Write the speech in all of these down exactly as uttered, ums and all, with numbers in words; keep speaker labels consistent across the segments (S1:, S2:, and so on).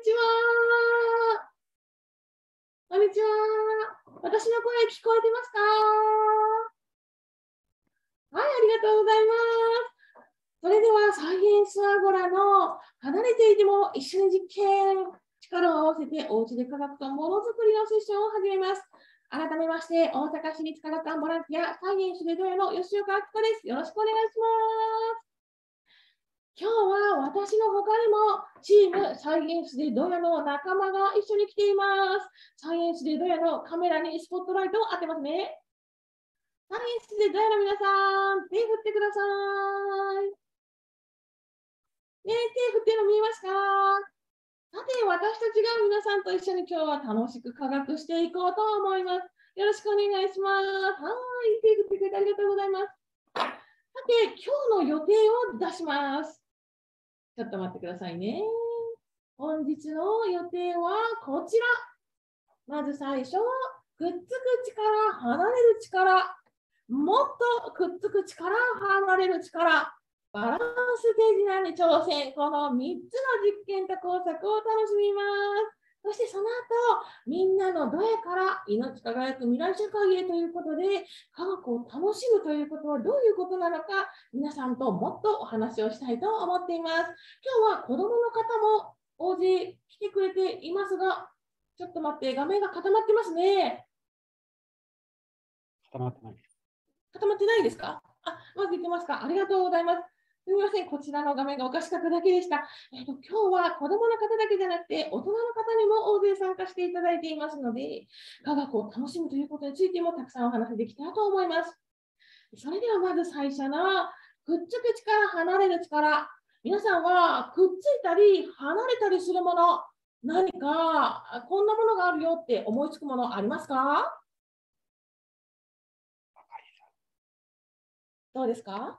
S1: ちは。こんにちは。私の声聞こえてますか？はい、ありがとうございます。それでは、サイエンスアゴラの離れていても一緒に実験、力を合わせておうちで科学とものづくりのセッションを始めます。改めまして、大阪市立科学館ボランティアサイエンスでどやの吉岡明子です。よろしくお願いします。今日は私の他にもチームサイエンスでドヤの仲間が一緒に来ています。サイエンスでドヤのカメラにスポットライトを当てますね。サイエンスでドヤの皆さん、手振ってください。ね、手振ってるの見えますか？さて、私たちが皆さんと一緒に今日は楽しく科学していこうと思います。よろしくお願いします。はい、手振ってくれてありがとうございます。さて、今日の予定を出します。ちょっと待ってくださいね。本日の予定はこちら。まず最初は、くっつく力、離れる力。もっとくっつく力、離れる力。バランス手品に挑戦。このみっつの実験と工作を楽しみます。そしてその後、みんなのどやから命輝く未来社会へということで、科学を楽しむということはどういうことなのか、皆さんともっとお話をしたいと思っています。今日は子どもの方も大勢来てくれていますが、ちょっと待って、画面が固まってますね。
S2: 固まってないです。
S1: 固まってないですか？あ、まずいってますか？ありがとうございます。すみません、こちらの画面がおかしかっただけでした。えーと、今日は子どもの方だけじゃなくて、大人の方にも大勢参加していただいていますので、科学を楽しむということについてもたくさんお話できたらと思います。それではまず最初の、くっつく力、離れる力。皆さんはくっついたり離れたりするもの、何かこんなものがあるよって思いつくものありますか？どうですか？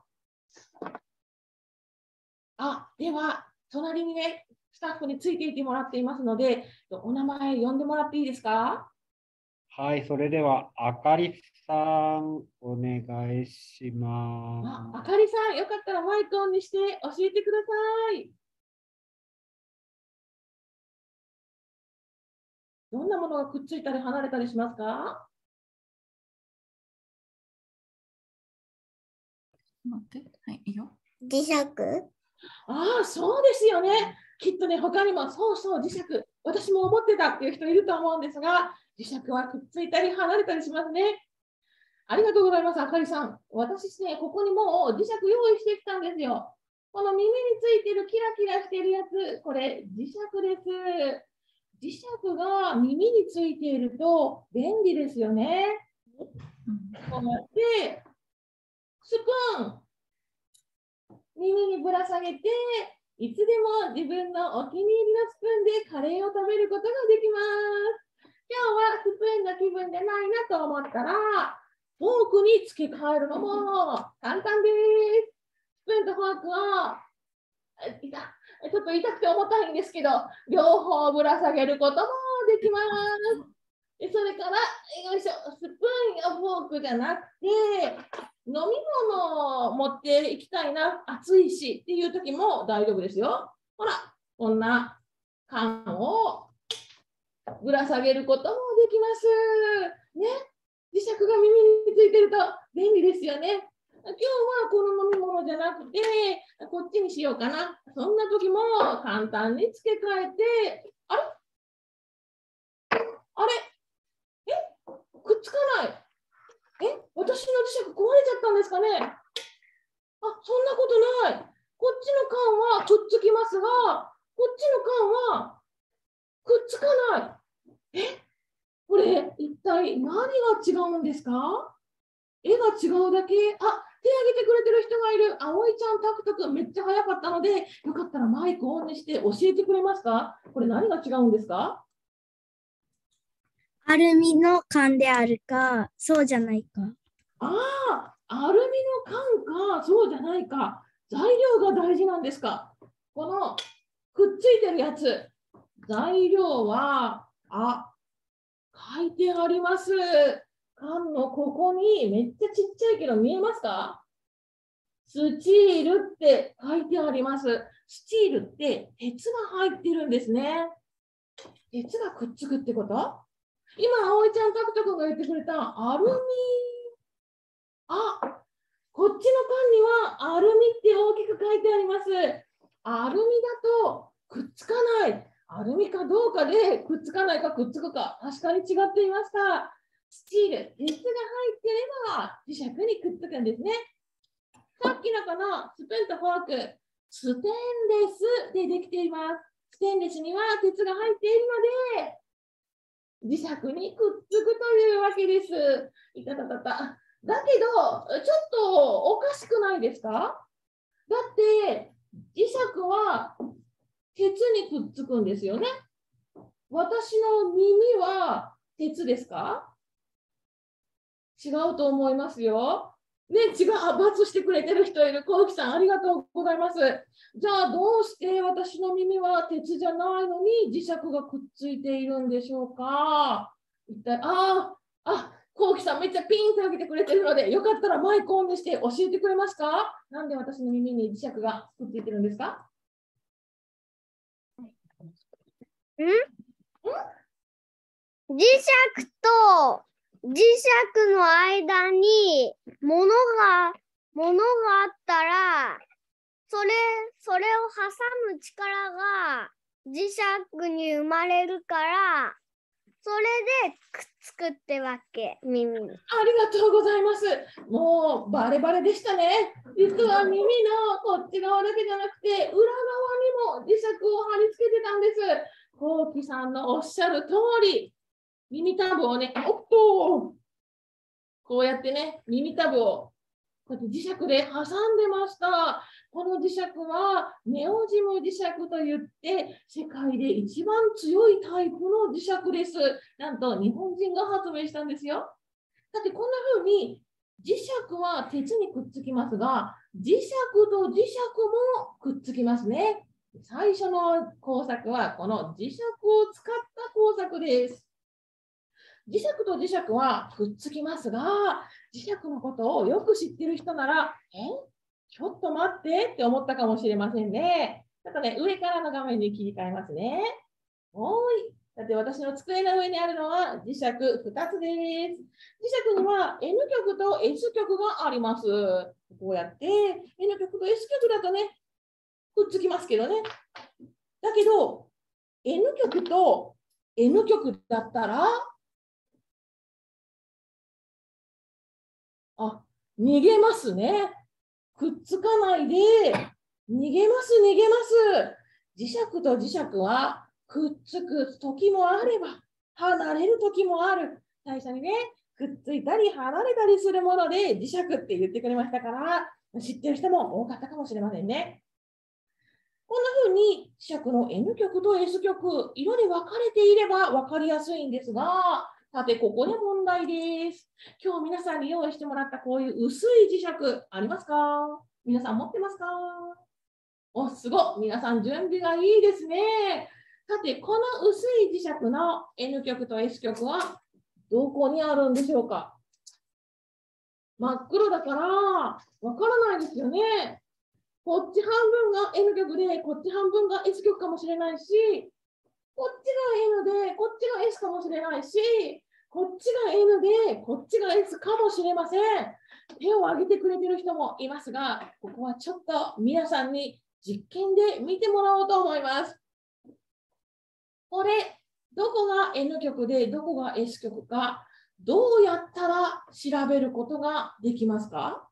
S1: あ、では、隣にね、スタッフについていてもらっていますので、お名前呼んでもらっていいですか？
S2: はい、それでは、あかりさん、お願いし
S1: あ、
S2: ま
S1: あかりさん、よかったらマイクオンにして教えてください。どんなものがくっついたり離れたりしますか？
S3: 待って、はい、いいよ。
S4: 磁石。
S1: ああ、そうですよね。きっとね、他にも、そうそう、磁石、私も思ってたっていう人いると思うんですが、磁石はくっついたり離れたりしますね。ありがとうございます、あかりさん。私ですね、ここにもう磁石用意してきたんですよ。この耳についてるキラキラしてるやつ、これ磁石です。磁石が耳についていると便利ですよね。こうやってスプーン、耳にぶら下げて、いつでも自分のお気に入りのスプーンでカレーを食べることができます。今日はスプーンの気分でないなと思ったら、フォークに付け替えるのも簡単です。スプーンとフォークをいたちょっと痛くて重たいんですけど、両方ぶら下げることもできます。でそれから、よいしょ、スプーンやフォークじゃなくて、飲み物を持っていきたいな、暑いしっていう時も大丈夫ですよ。ほら、こんな缶をぶら下げることもできます。ね、磁石が耳についてると便利ですよね。今日はこの飲み物じゃなくて、こっちにしようかな。そんな時も簡単に付け替えて、あれあれえくっつかない。え私の磁石壊れちゃったんですかね？あ、そんなことない。こっちの缶はくっつきますが、こっちの缶はくっつかない。えこれ、一体何が違うんですか？絵が違うだけ。あ、手挙げてくれてる人がいる。あおいちゃん、たくたく、めっちゃ早かったので、よかったらマイクオンにして教えてくれますか？これ何が違うんですか？
S4: アルミの缶であるか、そうじゃないか。
S1: ああ、アルミの缶か、そうじゃないか。材料が大事なんですか？このくっついてるやつ、材料は、あ、書いてあります。缶のここにめっちゃちっちゃいけど見えますか？スチールって書いてあります。スチールって鉄が入ってるんですね。 鉄がくっつくってこと？今、葵ちゃん、タクト君が言ってくれたアルミ。あ、こっちの缶にはアルミって大きく書いてあります。アルミだとくっつかない。アルミかどうかでくっつかないかくっつくか、確かに違っていました。スチール、鉄が入っていれば磁石にくっつくんですね。さっきのこのスプーンとフォーク、ステンレスでできています。ステンレスには鉄が入っているので、磁石にくっつくというわけです。いたたたた。だけど、ちょっとおかしくないですか？だって、磁石は鉄にくっつくんですよね。私の耳は鉄ですか？違うと思いますよ。ね、違う、あ、×してくれてる人いる。こうきさん、ありがとうございます。じゃあ、どうして私の耳は鉄じゃないのに磁石がくっついているんでしょうか？一体、ああ、あ、こうきさん、めっちゃピンってあげてくれてるので、よかったらマイクオンにして教えてくれますか？なんで私の耳に磁石がくっついてるんですか？
S4: ん磁石と磁石の間に物が、物があったら、それ、それを挟む力が磁石に生まれるから、それでくっつくってわけ、耳に。
S1: ありがとうございます。もうバレバレでしたね。実は耳のこっち側だけじゃなくて、裏側にも磁石を貼り付けてたんです。こうきさんのおっしゃる通り、耳たぶをね、おっと、こうやってね、耳たぶをこうやって磁石で挟んでました。この磁石はネオジム磁石といって、世界で一番強いタイプの磁石です。なんと日本人が発明したんですよ。だってこんな風に磁石は鉄にくっつきますが、磁石と磁石もくっつきますね。最初の工作はこの磁石を使った工作です。磁石と磁石はくっつきますが、磁石のことをよく知っている人なら、えちょっと待ってって思ったかもしれませんね。ちょっとね、上からの画面に切り替えますね。おーい。だって私の机の上にあるのは磁石ふたつです。磁石には N 極と S 極があります。こうやって N 極と S 極だとね、くっつきますけどね。だけど N 極と N 極だったら、あ、逃げますね。くっつかないで、逃げます、逃げます。磁石と磁石はくっつく時もあれば、離れる時もある。最初にね、くっついたり離れたりするもので磁石って言ってくれましたから、知ってる人も多かったかもしれませんね。こんな風に磁石の N 極と S 極、色で分かれていれば分かりやすいんですが、さて、ここで問題です。今日皆さんに用意してもらったこういう薄い磁石ありますか？皆さん持ってますか？お、すごい。皆さん準備がいいですね。さて、この薄い磁石の N 極と S 極はどこにあるんでしょうか？真っ黒だからわからないですよね。こっち半分が N 極で、こっち半分が S 極かもしれないし、こっちが N で、こっちが S かもしれないし、こっちが N で、こっちが S かもしれません。手を挙げてくれてる人もいますが、ここはちょっと皆さんに実験で見てもらおうと思います。これ、どこが N 極で、どこが S 極か、どうやったら調べることができますか？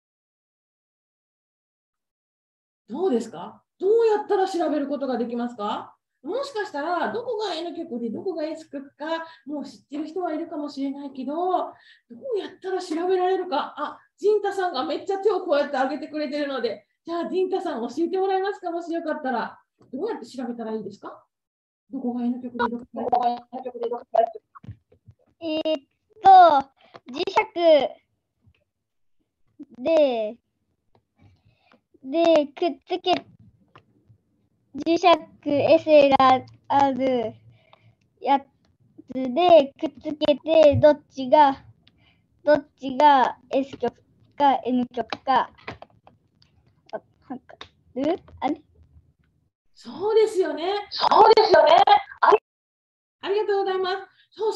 S1: どうですか？どうやったら調べることができますか？もしかしたら、どこが N 極でどこが S 極か、もう知ってる人はいるかもしれないけど、どうやったら調べられるか。あ、ジンタさんがめっちゃ手をこうやって上げてくれてるので、じゃあ、ジンタさん教えてもらえますか？もしよかったら。どうやって調べたらいいですか？どこが N 極でどこが S 極でどこが S 極。
S4: えーっと、磁石で、で、くっつけ、磁石 S があるやつでくっつけて、どっちが、どっちが S 極か N 極か、わかる？あれ？
S1: そうですよね。そうですよね。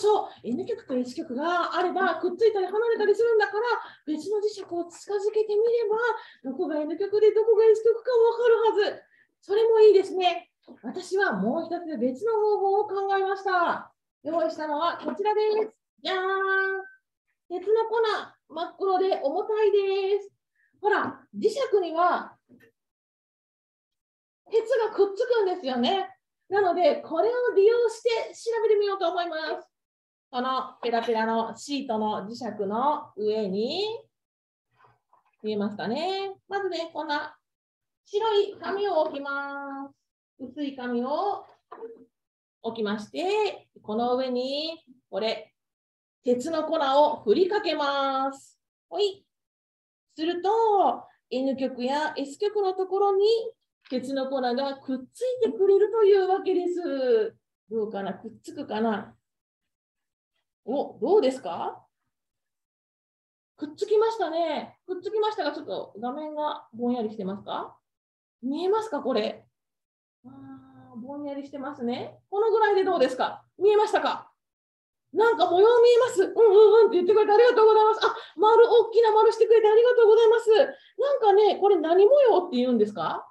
S1: そう、N 極と S 極があれば、くっついたり離れたりするんだから、別の磁石を近づけてみれば、どこが N 極でどこが S 極か分かるはず。それもいいですね。私はもう一つ別の方法を考えました。用意したのはこちらです。じゃーん。鉄の粉、真っ黒で重たいです。ほら、磁石には鉄がくっつくんですよね。なので、これを利用して調べてみようと思います。このペラペラのシートの磁石の上に、見えますかね。まずね、こんな白い紙を置きます。薄い紙を置きまして、この上に、これ、鉄の粉を振りかけます。ほい。すると、N 極や S 極のところに鉄の粉がくっついてくれるというわけです。どうかな、くっつくかな。お、どうですか？くっつきましたね。くっつきましたが、ちょっと画面がぼんやりしてますか？見えますか、これ。あー、ぼんやりしてますね。このぐらいでどうですか？見えましたか？なんか模様見えます。うんうんうんって言ってくれてありがとうございます。あ、丸、大きな丸してくれてありがとうございます。なんかね、これ何模様って言うんですか？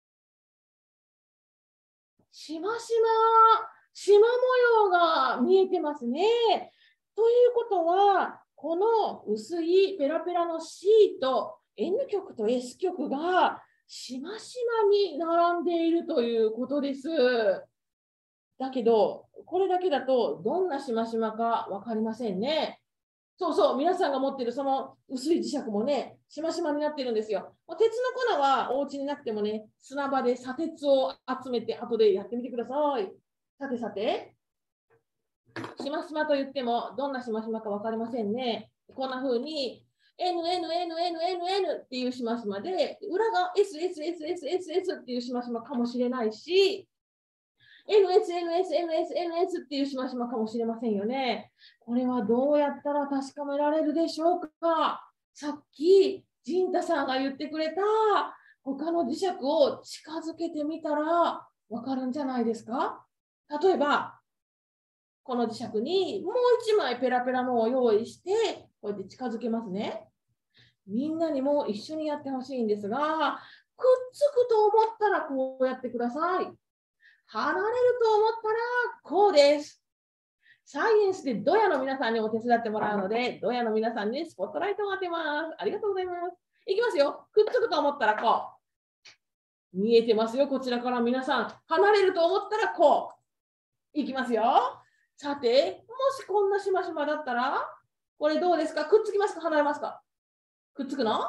S1: しましま、しま模様が見えてますね。ということは、この薄いペラペラのシート、N 極と S 極がしましまに並んでいるということです。だけど、これだけだとどんなしましまか分かりませんね。そうそう、皆さんが持っているその薄い磁石もね、しましまになっているんですよ。鉄の粉はお家になくてもね、砂場で砂鉄を集めて後でやってみてください。さてさて、しましまと言ってもどんなしましまか分かりませんね。こんな風に エヌエヌエヌエヌエヌエヌ っていうしましまで、裏が エスエスエスエスエスエス っていうしましまかもしれないし、エヌエスエヌエスエヌエスエヌエス っていうしましまかもしれませんよね。これはどうやったら確かめられるでしょうか。さっき、ジンタさんが言ってくれた他の磁石を近づけてみたらわかるんじゃないですか。例えば、この磁石にもう一枚ペラペラのを用意して、こうやって近づけますね。みんなにも一緒にやってほしいんですが、くっつくと思ったらこうやってください。離れると思ったらこうです。サイエンスでドヤの皆さんにも手伝ってもらうので、ドヤの皆さんにスポットライトを当てます。ありがとうございます。いきますよ。くっつくと思ったらこう。見えてますよ。こちらから皆さん。離れると思ったらこう。いきますよ。さて、もしこんなしましまだったら、これどうですか？くっつきますか？離れますか？くっつくの？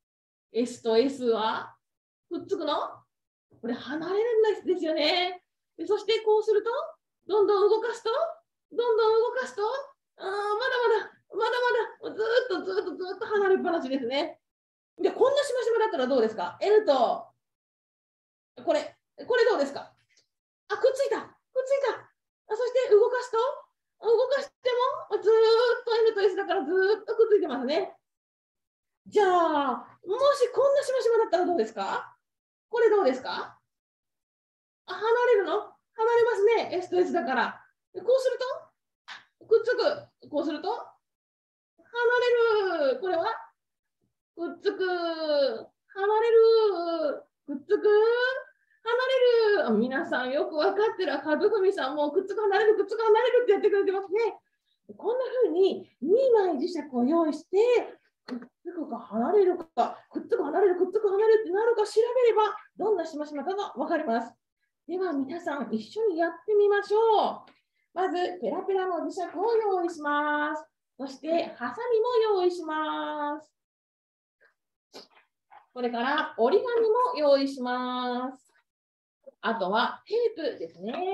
S1: S と S はくっつくの？これ離れるんですよね。でそしてこうすると、どんどん動かすと、どんどん動かすと、あーまだまだ、まだまだ、ずーっとずーっとずーっと離れっぱなしですね。で、こんなしましまだったらどうですか？ N と、これ、これどうですか？あ、くっついた、くっついた。あそして動かすと、動かしてもずーっと N と S だからずーっとくっついてますね。じゃあ、もしこんなしましまだったらどうですか？これどうですか？あ、離れるの？離れますね。S と S だから。こうすると、くっつく。こうすると、離れる。これはくっつく。離れる。くっつく。離れる。皆さんよく分かってる。和文さんもくっつく、離れる、くっつく、離れるってやってくれてますね。こんな風ににまい磁石を用意して、くっつくか離れるか、くっつく、離れる、くっつく、離れるってなるか調べれば、どんなしましまかが分かります。では皆さん一緒にやってみましょう。まずペラペラの磁石を用意します。そしてハサミも用意します。これから折り紙も用意します。あとはテープですね。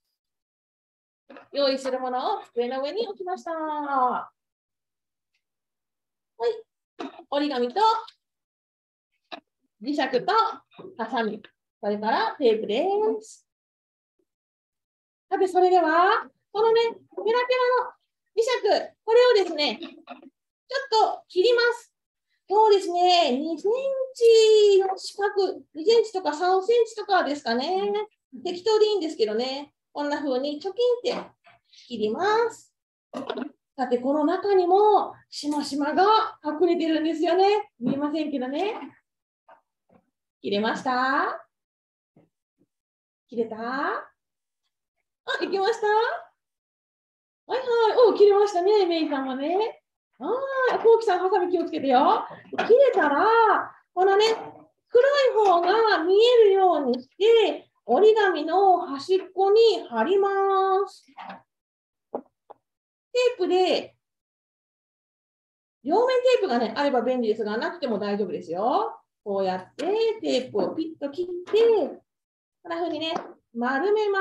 S1: 用意するものを机の上に置きました。はい。折り紙と磁石とハサミ。それからテープです。さて、それでは、このね、ペラペラの磁石、これをですね、ちょっと切ります。そうですね、にセンチの四角、にセンチとかさんセンチとかですかね。適当でいいんですけどね、こんな風にチョキンって切ります。 さて、この中にもしましまが隠れてるんですよね。見えませんけどね。切れました？切れた？あ、いきました？はいはい。お、切れましたね、メイさんもね。ああ、コウキさん、ハサミ気をつけてよ。切れたら、このね、黒い方が見えるようにして、折り紙の端っこに貼ります。テープで、両面テープがね、あれば便利ですが、なくても大丈夫ですよ。こうやってテープをピッと切って、こんな風にね、丸めます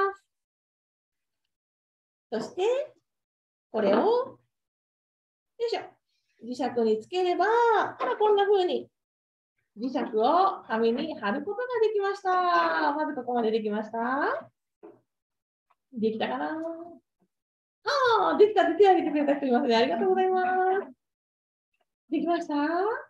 S1: 。そして、これを、よいしょ、磁石につければ、ほら、こんな風に磁石を紙に貼ることができました。まずここまでできました。できたかな？ああ、できたって手を挙げてくれた人いますね。ありがとうございます。できました？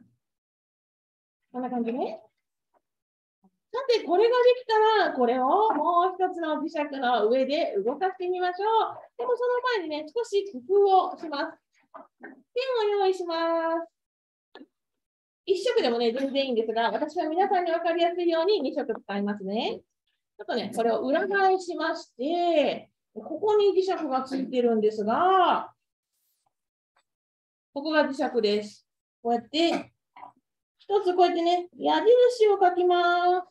S1: こんな感じね。さて、これができたら、これをもう一つの磁石の上で動かしてみましょう。でもその前にね、少し工夫をします。ペンを用意します。一色でもね、全然いいんですが、私は皆さんに分かりやすいようにに色使いますね。ちょっとね、これを裏返しまして、ここに磁石がついてるんですが、ここが磁石です。こうやって、一つこうやってね、矢印を書きます。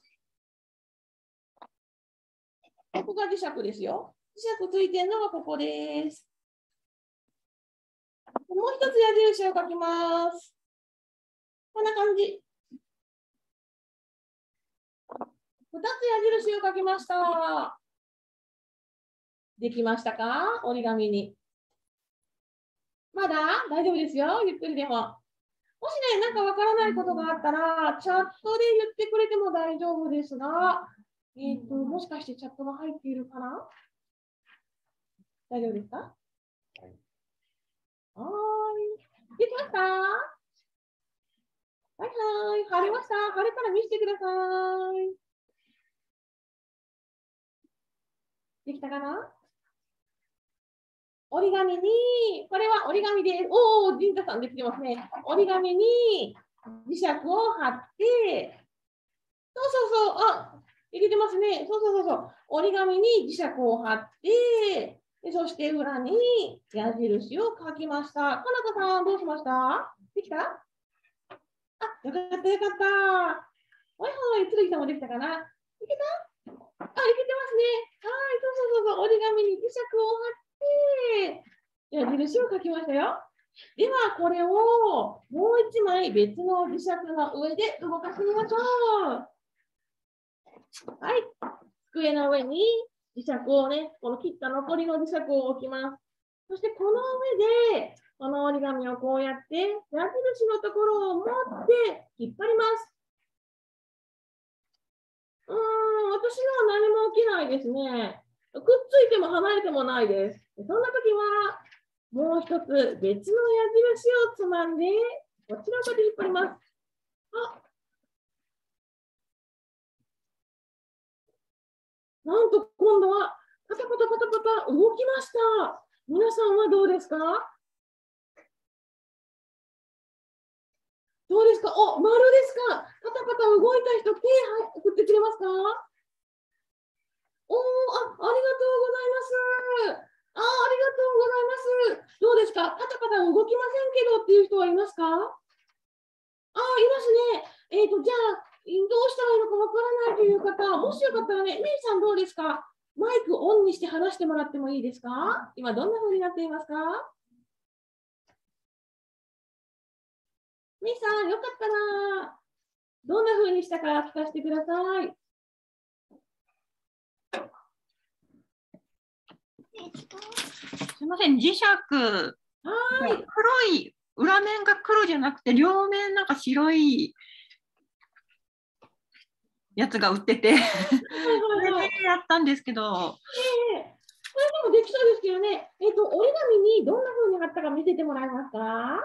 S1: ここが磁石ですよ。磁石ついてるのがここです。もう一つ矢印を書きます。こんな感じ。二つ矢印を書きました。できましたか？折り紙に。まだ大丈夫ですよ。ゆっくりでも。もしね、なんかわからないことがあったら、チャットで言ってくれても大丈夫ですが、えっと、もしかしてチャットが入っているかな？大丈夫ですか？はい。はーい。できました？はいはい。貼れました。貼れたら見せてください。できたかな？折り紙に、これは折り紙です。おお、ジンタさんできてますね。折り紙に磁石を貼って、そうそうそう、あ、いけてますね。そうそうそうそう。折り紙に磁石を貼って、でそして裏に矢印を書きました。かなたさん、どうしました？できた？あ、よかったよかった。はいはい、つるぎさんもできたかな？いけた？あ、いけてますね。はい、そうそうそうそう、折り紙に磁石を貼って、矢印を書きましたよ。では、これをもう一枚別の磁石の上で動かしてみましょう。はい。机の上に磁石をね、この切った残りの磁石を置きます。そしてこの上で、この折り紙をこうやって矢印のところを持って引っ張ります。うーん、私のは何も起きないですね。くっついても離れてもないです。そんな時は、もう一つ別の矢印をつまんで、こちらまで引っ張ります。あ、なんと今度はパタパタパタパタ動きました。皆さんはどうですか？どうですか？お、丸ですか？パタパタ動いた人、手振ってくれますか？おー、あ、ありがとうございます。あ、ありがとうございます。どうですか？パタパタ動きませんけどっていう人はいますか？あ、いますね。えっと、じゃあ、どうしたらいいのかわからないという方、もしよかったらね、メイさんどうですか？マイクオンにして話してもらってもいいですか？今どんな風になっていますか？メイさん、よかったら、どんな風にしたか聞かせてください。
S3: すみません、磁石、
S1: はい。
S3: 黒い、裏面が黒じゃなくて、両面なんか白いやつが売ってて、それでやったんですけど。えー、こ
S1: れでもできそうですけどね、えっと、折り紙にどんな風に貼ったか見せてもらえますか？はい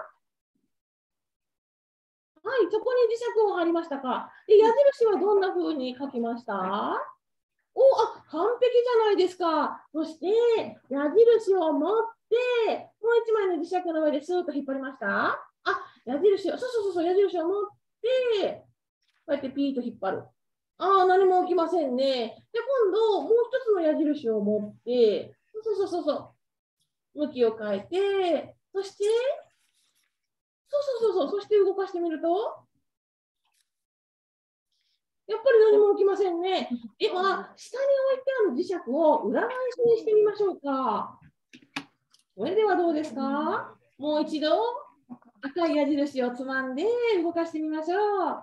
S1: 、そこに磁石を貼りましたか？で、矢印はどんな風に書きました？ お、あ、完璧じゃないですか。そして、矢印を持って、もう一枚の磁石の上でスーッと引っ張りました。あ、矢印を、そうそうそう、矢印を持って、こうやってピーと引っ張る。ああ、何も起きませんね。で、今度、もう一つの矢印を持って、そうそうそうそう、向きを変えて、そして、そうそうそうそう、そして動かしてみると、やっぱり何も起きませんね。では、下に置いてある磁石を裏返しにしてみましょうか。それではどうですか？もう一度、赤い矢印をつまんで動かしてみましょう。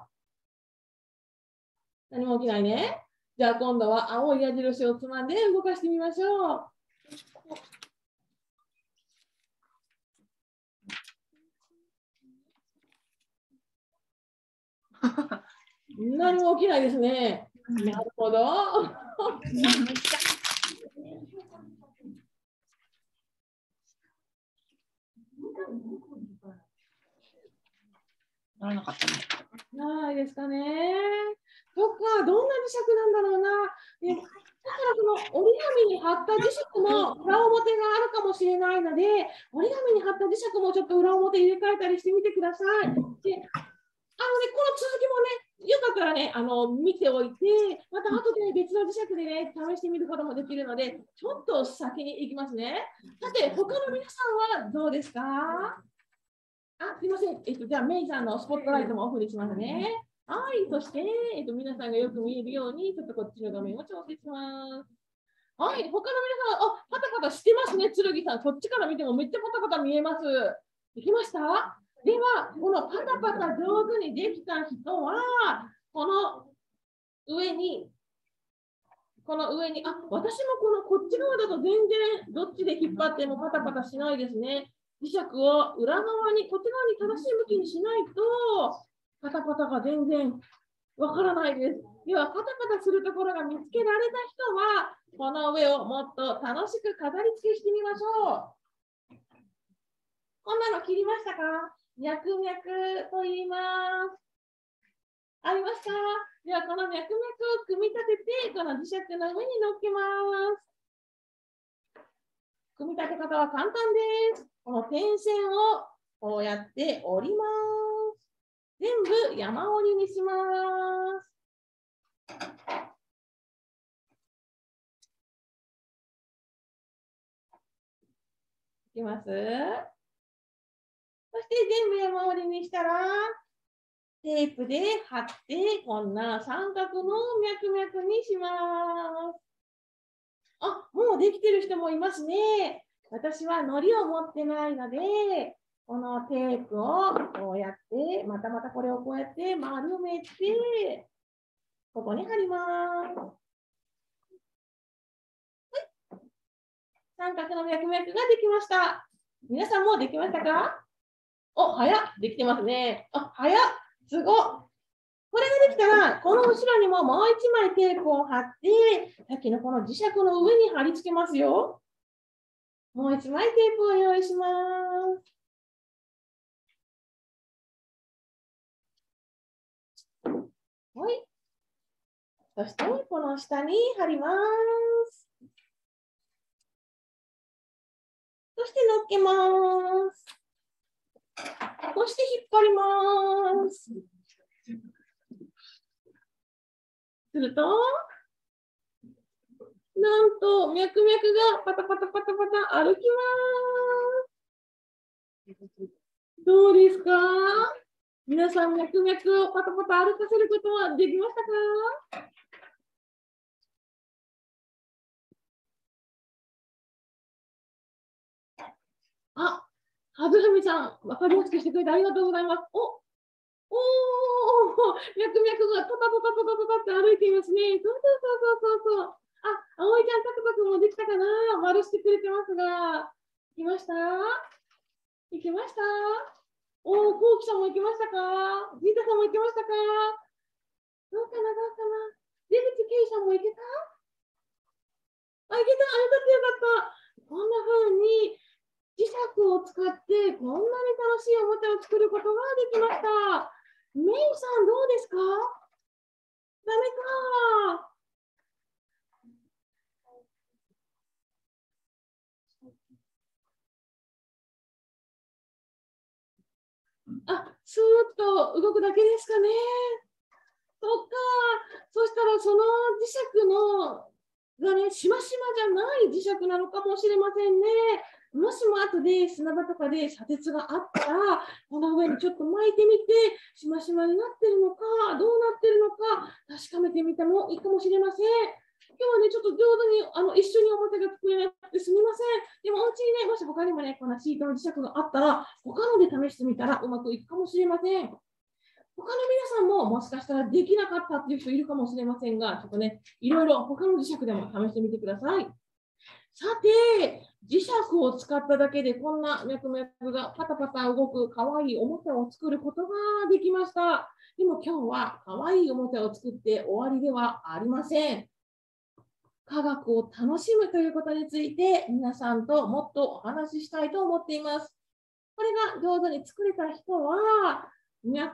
S1: 何も起きないね。じゃあ今度は青い矢印をつまんで動かしてみましょう。何も起きないですね。なるほど。
S3: ならなかったね。
S1: ないですかね。そっか、どんな磁石なんだろうな。ね、だからその折り紙に貼った磁石も裏表があるかもしれないので、折り紙に貼った磁石もちょっと裏表入れ替えたりしてみてください。で、あのね、この続きもね、よかったらね、あの見ておいて、また後で、ね、別の磁石でね、試してみることもできるので、ちょっと先に行きますね。さて、他の皆さんはどうですか？あ、すみません。えっと、じゃあ、メイさんのスポットライトもオフにしますね。はい、そして、えっと、皆さんがよく見えるように、ちょっとこっちの画面を調整します。はい、他の皆さん、あ、パタパタしてますね、剣さん。こっちから見てもめっちゃパタパタ見えます。できました？では、このパタパタ上手にできた人は、この上に、この上に、あ、私もこのこっち側だと全然どっちで引っ張ってもパタパタしないですね。磁石を裏側に、こっち側に正しい向きにしないと、パタパタが全然わからないです。では、パタパタするところが見つけられた人は、この上をもっと楽しく飾り付けしてみましょう。こんなの切りましたか？脈々と言います。ありますか？では、この脈々を組み立てて、この磁石の上に乗っけます。組み立て方は簡単です。この点線をこうやって折ります。全部山折りにします。いきます。そして全部山折りにしたら、テープで貼って、こんな三角の脈々にします。あ、もうできてる人もいますね。私は糊を持ってないので、このテープをこうやって、またまたこれをこうやって丸めて、ここに貼ります。はい、三角の脈々ができました。皆さんもできましたか？お、早っ、できてますね。あ、早っ、すごっ。これができたら、この後ろにももう一枚テープを貼って、さっきのこの磁石の上に貼り付けますよ。もう一枚テープを用意します。はい。そして、この下に貼ります。そして、乗っけます。そして、引っ張ります。すると、なんと、脈々がパタパタパタパタ歩きます。どうですか？皆さん、脈々をパタパタ歩かせることはできましたか？あ、はずふみさん、わかりやすくしてくれてありがとうございます。お、おお、脈々がトタトタトタトタって歩いていますね。そうそうそうそうそうそう。あ、葵ちゃん、タクタクもできたかな？丸してくれてますが。できました？できました？おお、こうきさんも行きましたか？ジータさんも行きましたか？どうかな、どうかな。出口ケイさんも行けた？あ、行けた。あ、よかった、よかった。こんな風に磁石を使ってこんなに楽しいおもちゃを作ることができました。メイさん、どうですか？ダメか。 あ、スーッと動くだけですかね。そっか。そしたら、その磁石のがね、しましまじゃない磁石なのかもしれませんね。もしも後で砂場とかで砂鉄があったら、この上にちょっと巻いてみて、しましまになってるのか、どうなってるのか、確かめてみてもいいかもしれません。今日はね、ちょっと上手にあの一緒に表が作れなくてすみません。でも、お家にね、もし他にもね、このシートの磁石があったら、他ので試してみたらうまくいくかもしれません。他の皆さんももしかしたらできなかったっていう人いるかもしれませんが、ちょっとね、いろいろ他の磁石でも試してみてください。さて、磁石を使っただけでこんな脈々がパタパタ動くかわいいおもちゃを作ることができました。でも今日はかわいいおもちゃを作って終わりではありません。科学を楽しむということについて皆さんともっとお話ししたいと思っています。これが上手に作れた人は、脈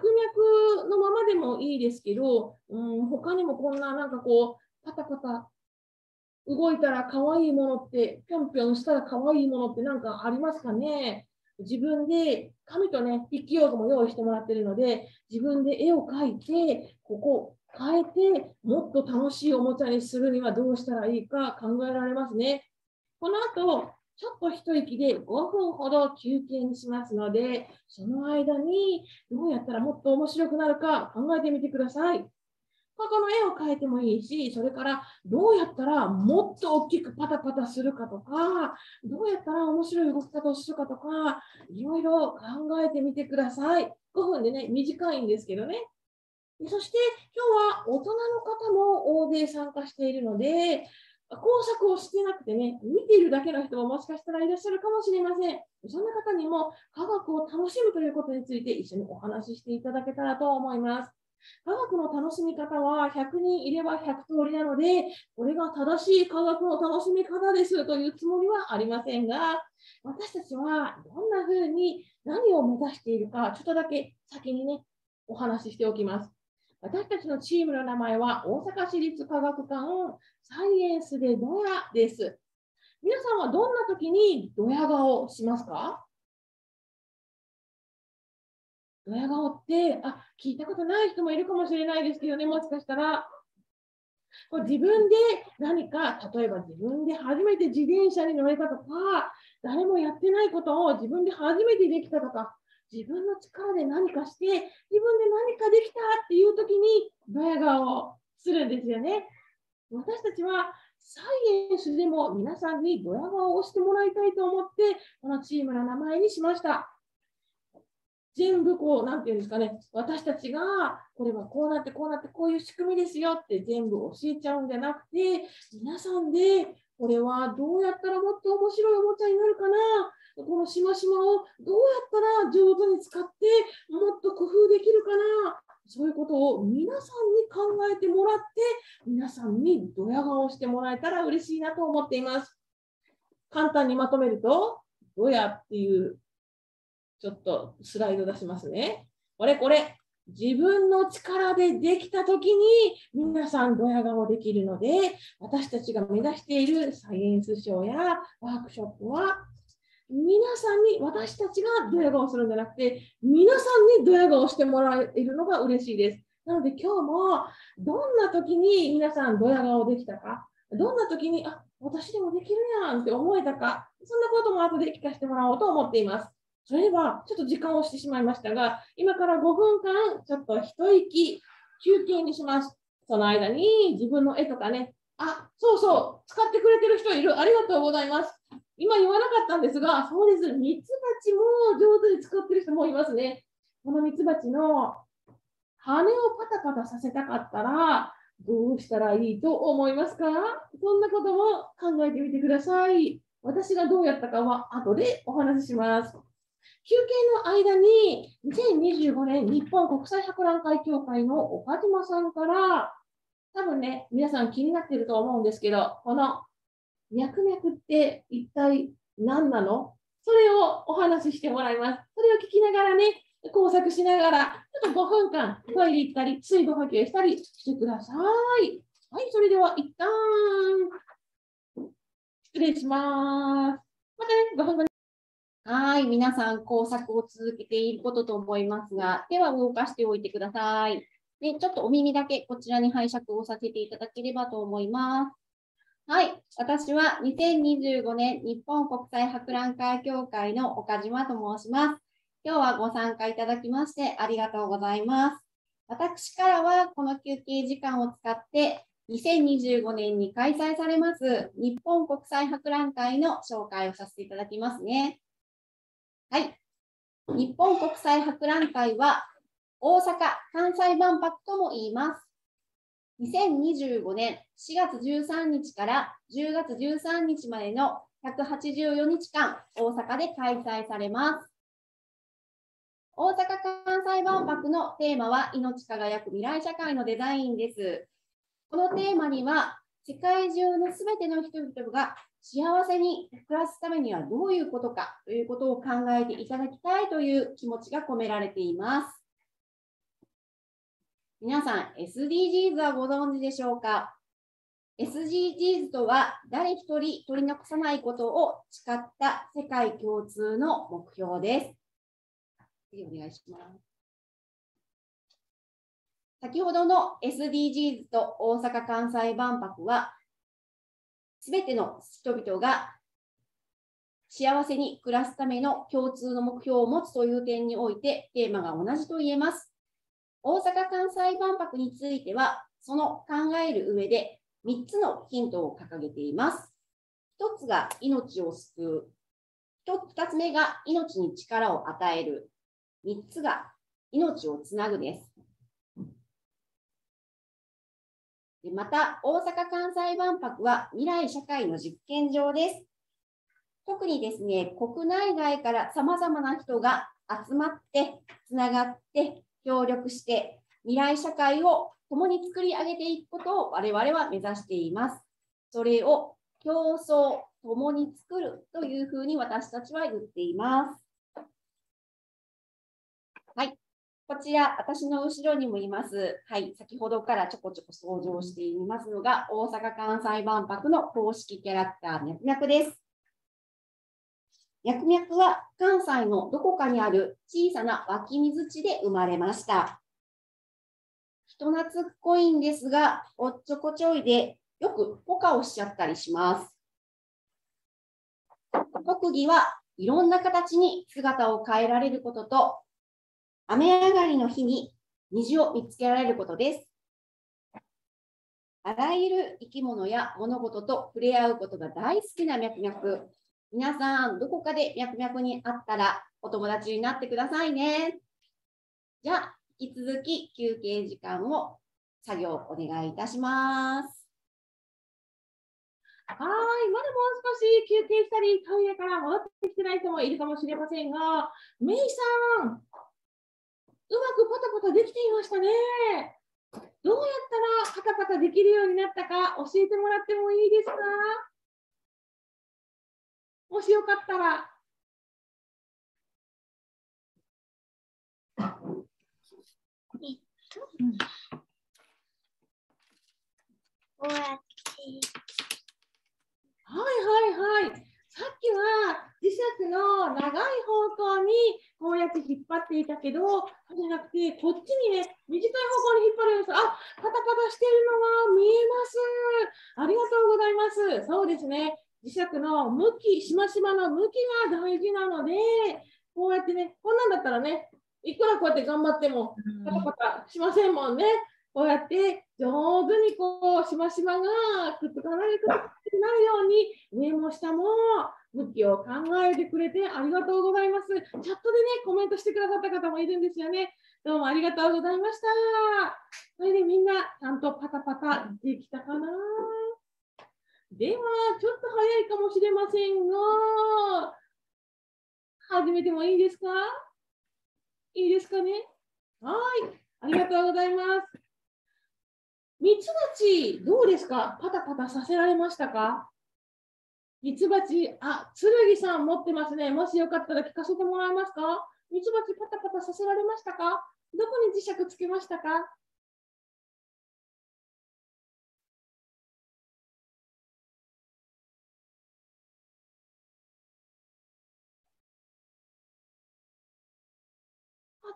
S1: 々のままでもいいですけど、うん、他にもこんななんかこう、パタパタ動いたら可愛いものって、ぴょんぴょんしたら可愛いものってなんかありますかね。自分で紙とね、筆記用具も用意してもらってるので、自分で絵を描いて、ここ変えて、もっと楽しいおもちゃにするにはどうしたらいいか考えられますね。この後、ちょっと一息でごふんほど休憩にしますので、その間にどうやったらもっと面白くなるか考えてみてください。ここの絵を描いてもいいし、それからどうやったらもっと大きくパタパタするかとか、どうやったら面白い動き方をするかとか、いろいろ考えてみてください。ごふんでね、短いんですけどね。そして今日は大人の方も大勢参加しているので、工作をしてなくてね、見ているだけの人ももしかしたらいらっしゃるかもしれません。そんな方にも科学を楽しむということについて一緒にお話ししていただけたらと思います。科学の楽しみ方はひゃくにんいればひゃく通りなので、これが正しい科学の楽しみ方ですというつもりはありませんが、私たちはどんな風に何を目指しているか、ちょっとだけ先にね、お話ししておきます。私たちのチームの名前は大阪市立科学館サイエンスでドヤです。皆さんはどんな時にドヤ顔をしますか？ドヤ顔って、あ、聞いたことない人もいるかもしれないですけどね、もしかしたら。こう自分で何か、例えば自分で初めて自転車に乗れたとか、誰もやってないことを自分で初めてできたとか、自分の力で何かして、自分で何かできたっていう時にドヤ顔をするんですよね。私たちはサイエンスでも皆さんにドヤ顔をしてもらいたいと思って、このチームの名前にしました。全部こう、なんていうんですかね、私たちが、これはこうなって、こうなって、こういう仕組みですよって全部教えちゃうんじゃなくて、皆さんで、これはどうやったらもっと面白いおもちゃになるかな、このしましまをどうやったら上手に使って、もっと工夫できるかな、そういうことを皆さんに考えてもらって、皆さんにドヤ顔してもらえたら嬉しいなと思っています。簡単にまとめると、ドヤっていうちょっとスライド出しますね。これこれ、自分の力でできたときに皆さんドヤ顔できるので、私たちが目指しているサイエンスショーやワークショップは、皆さんに私たちがドヤ顔するんじゃなくて、皆さんにドヤ顔してもらえるのが嬉しいです。なので今日もどんな時に皆さんドヤ顔できたか、どんな時に、あ、私でもできるやんって思えたか、そんなことも後で聞かせてもらおうと思っています。それでは、ちょっと時間をしてしまいましたが、今からごふんかん、ちょっと一息、休憩にします。その間に自分の絵とかね、あ、そうそう、使ってくれてる人いる。ありがとうございます。今言わなかったんですが、そうです。ミツバチも上手に使ってる人もいますね。このミツバチの羽をパタパタさせたかったら、どうしたらいいと思いますか？そんなことも考えてみてください。私がどうやったかは後でお話しします。休憩の間ににせんにじゅうごねん日本国際博覧会協会の岡島さんから、多分ね、皆さん気になっていると思うんですけど、この脈々って一体何なの？それをお話ししてもらいます。それを聞きながらね、工作しながら、ちょっとごふんかんトイレ行ったり、水分補給したりしてください。はい、それでは一旦失礼します。ままたね、ごふんごに。はい、皆さん工作を続けていることと思いますが、手は動かしておいてください。で、ちょっとお耳だけこちらに拝借をさせていただければと思います。はい、私はにせんにじゅうごねん日本国際博覧会協会の岡島と申します。今日はご参加いただきましてありがとうございます。私からはこの休憩時間を使ってにせんにじゅうごねんに開催されます日本国際博覧会の紹介をさせていただきますね。はい。日本国際博覧会は大阪・関西万博とも言います。にせんにじゅうごねんしがつじゅうさんにちからじゅうがつじゅうさんにちまでのひゃくはちじゅうよにちかん、大阪で開催されます。大阪・関西万博のテーマは、命輝く未来社会のデザインです。このテーマには、世界中のすべての人々が幸せに暮らすためにはどういうことかということを考えていただきたいという気持ちが込められています。皆さん、エスディージーズ はご存知でしょうか？ エスディージーズ とは、誰一人取り残さないことを誓った世界共通の目標です。次お願いします。先ほどの エスディージーズ と大阪・関西万博は、すべての人々が幸せに暮らすための共通の目標を持つという点において、テーマが同じと言えます。大阪・関西万博については、その考える上でみっつのヒントを掲げています。ひとつが命を救う。ふたつめが命に力を与える。みっつが命をつなぐです。でまた、大阪・関西万博は未来社会の実験場です。特にですね、国内外からさまざまな人が集まって、つながって、協力して、未来社会を共に作り上げていくことを我々は目指しています。それを競争、共に作るというふうに私たちは言っています。はい。こちら、私の後ろにもいます。はい。先ほどからちょこちょこ登場していますのが、大阪・関西万博の公式キャラクター、ミャクミャクです。ミャクミャクは関西のどこかにある小さな湧き水地で生まれました。人懐っこいんですが、おっちょこちょいでよくポカをしちゃったりします。特技はいろんな形に姿を変えられることと、雨上がりの日に虹を見つけられることです。あらゆる生き物や物事と触れ合うことが大好きなミャクミャク。皆さん、どこかでミャクミャクに会ったらお友達になってくださいね。じゃあ、引き続き休憩時間を作業お願いいたします。はい、まだもう少し休憩したり、トイレから戻ってきてない人もいるかもしれませんが、メイさん、うまくパタパタできていましたね。どうやったらパタパタできるようになったか教えてもらってもいいですか？もしよかったら。
S4: こうやって。
S1: はいはいはい。さっきは磁石の長い方向にこうやって引っ張っていたけど、そうじゃなくて、こっちにね、短い方向に引っ張るようです。あ、パタパタしてるのが見えます。ありがとうございます。そうですね。磁石の向き、しましまの向きが大事なので、こうやってね、こんなんだったらね、いくらこうやって頑張ってもパタパタしませんもんね。こうやって上手にこうしましまがくっつかないくっつかなるように上も下も向きを考えてくれてありがとうございます。チャットでね、コメントしてくださった方もいるんですよね。どうもありがとうございました。それでみんなちゃんとパタパタできたかな。では、ちょっと早いかもしれませんが、始めてもいいですか？いいですかね？はい、ありがとうございます。ミツバチ、どうですか？パタパタさせられましたか？ミツバチ、あ、剣さん持ってますね。もしよかったら聞かせてもらえますか？ミツバチパタパタさせられましたか？どこに磁石つけましたか？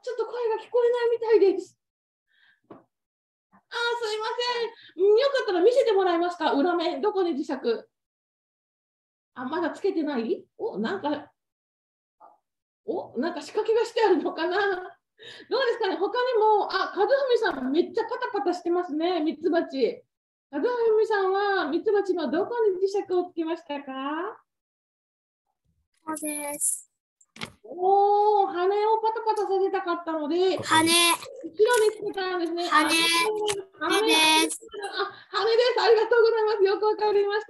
S1: ちょっと声が聞こえないみたいです。あー、すいません。うん、よかったら見せてもらえますか、裏面。どこに磁石？あ、まだつけてない？お、なんか、お、なんか仕掛けがしてあるのかな。どうですかね、他にも、あ、和文さん、めっちゃパタパタしてますね、ミツバチ。和文さんは、ミツバチのどこに磁石をつけましたか？
S4: そうです。
S1: おー、羽をパタパタさせたかったので、
S4: 羽。
S1: 後ろにつけたんですね。
S4: 羽。
S1: あ、羽
S4: 羽です。
S1: あ、羽です。ありがとうございます。よくわかりました。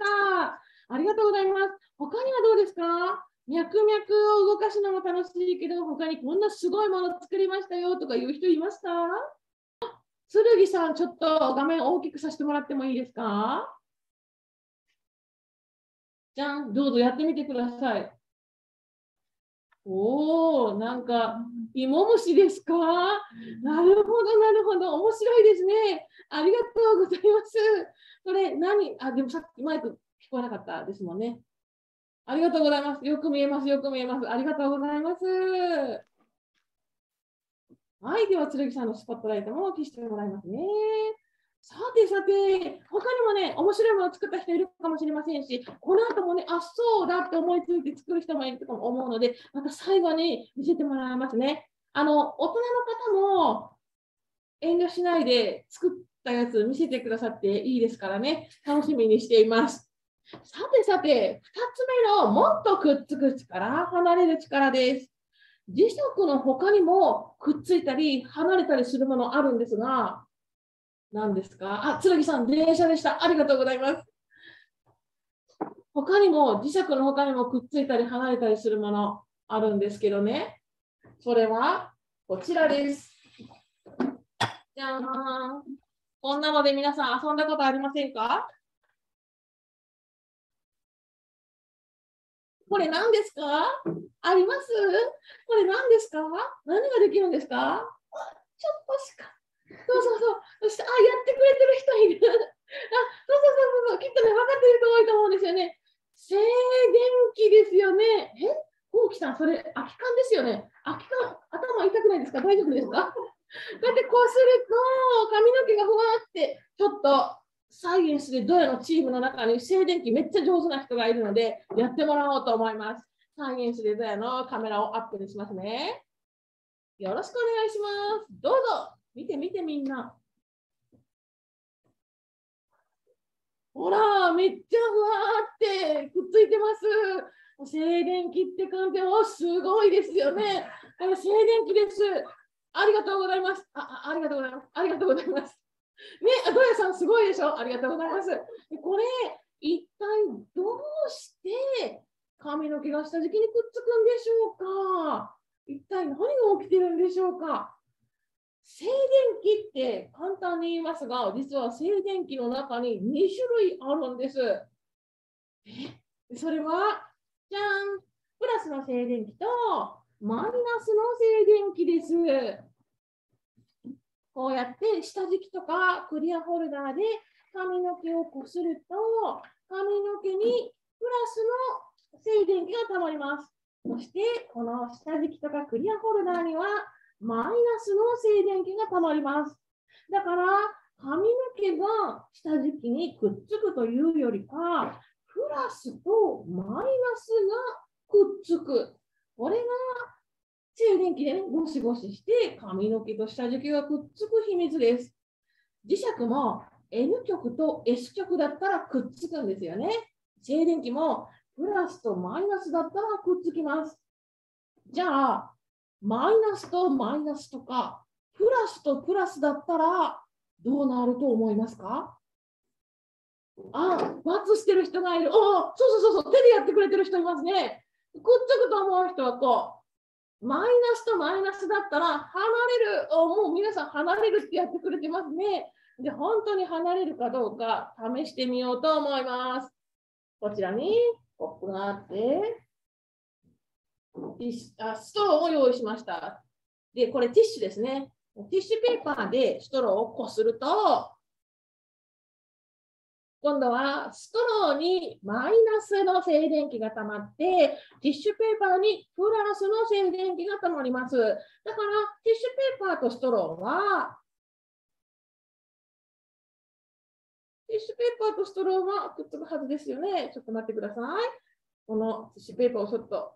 S1: ありがとうございます。他にはどうですか？脈々を動かすのも楽しいけど、他にこんなすごいもの作りましたよとかいう人いますか？剣さん、ちょっと画面大きくさせてもらってもいいですか？じゃん、どうぞやってみてください。おー、なんか、芋虫ですか？なるほど、なるほど。面白いですね。ありがとうございます。それ、何？あ、でもさっきマイク聞こえなかったですもんね。ありがとうございます。よく見えます、よく見えます。ありがとうございます。はい、では、剣さんのスポットライトも消してもらいますね。さてさて、他にもね、面白いものを作った人いるかもしれませんし、この後もね、あ、そうだって思いついて作る人もいると思うので、また最後に見せてもらいますね。あの、大人の方も遠慮しないで作ったやつ見せてくださっていいですからね、楽しみにしています。さてさて、ふたつめのもっとくっつく力、離れる力です。磁石の他にもくっついたり離れたりするものあるんですが、何ですか？あ、剣さん、電車でした。ありがとうございます。他にも、磁石の他にもくっついたり離れたりするものあるんですけどね。それはこちらです。じゃーん。こんなので皆さん遊んだことありませんか？これ何ですか？あります？これ何ですか？何ができるんですか？ちょっとしか。そうそうそう。そして、あ、やってくれてる人いる。あ、そうそうそうそう。きっとね、分かってる人多いと思うんですよね。静電気ですよね。え、こうきさん、それ、空き缶ですよね。空き缶、頭痛くないですか？大丈夫ですか？こうやってこうすると、髪の毛がふわって、ちょっとサイエンスでドヤのチームの中に静電気めっちゃ上手な人がいるので、やってもらおうと思います。サイエンスでドヤのカメラをアップにしますね。よろしくお願いします。どうぞ。見て見てみんな。ほら、めっちゃふわーってくっついてます。静電気って感じで、お、すごいですよね。これ静電気です。ありがとうございます。あ、あありがとうございます。ありがとうございます。ね、あ、ドヤさんすごいでしょ。ありがとうございます。これ、一体どうして髪の毛が下敷きにくっつくんでしょうか。一体何が起きてるんでしょうか。静電気って簡単に言いますが、実は静電気の中にに種類あるんです。え、それは、じゃん、プラスの静電気とマイナスの静電気です。こうやって下敷きとかクリアホルダーで髪の毛をこすると、髪の毛にプラスの静電気がたまります。そして、この下敷きとかクリアホルダーには、マイナスの静電気がたまります。だから、髪の毛が下敷きにくっつくというよりか、プラスとマイナスがくっつく。これが静電気で、ね、ゴシゴシして髪の毛と下敷きがくっつく秘密です。磁石も N 極と S 極だったらくっつくんですよね。静電気もプラスとマイナスだったらくっつきます。じゃあ、マイナスとマイナスとか、プラスとプラスだったらどうなると思いますか？あ、×してる人がいる。お、そうそうそうそう、手でやってくれてる人いますね。くっつくと思う人はこう、マイナスとマイナスだったら離れる。お、もう皆さん離れるってやってくれてますね。で、本当に離れるかどうか試してみようと思います。こちらにコップがあって、あ、ストローを用意しました。で、これティッシュですね。ティッシュペーパーでストローをこすると、 今度はストローにマイナスの静電気が溜まって、ティッシュペーパーにプラスの静電気が溜まります。だから、ティッシュペーパーとストローは、ティッシュペーパーとストローはくっつくはずですよね。ちょっと待ってください。このティッシュペーパーをちょっと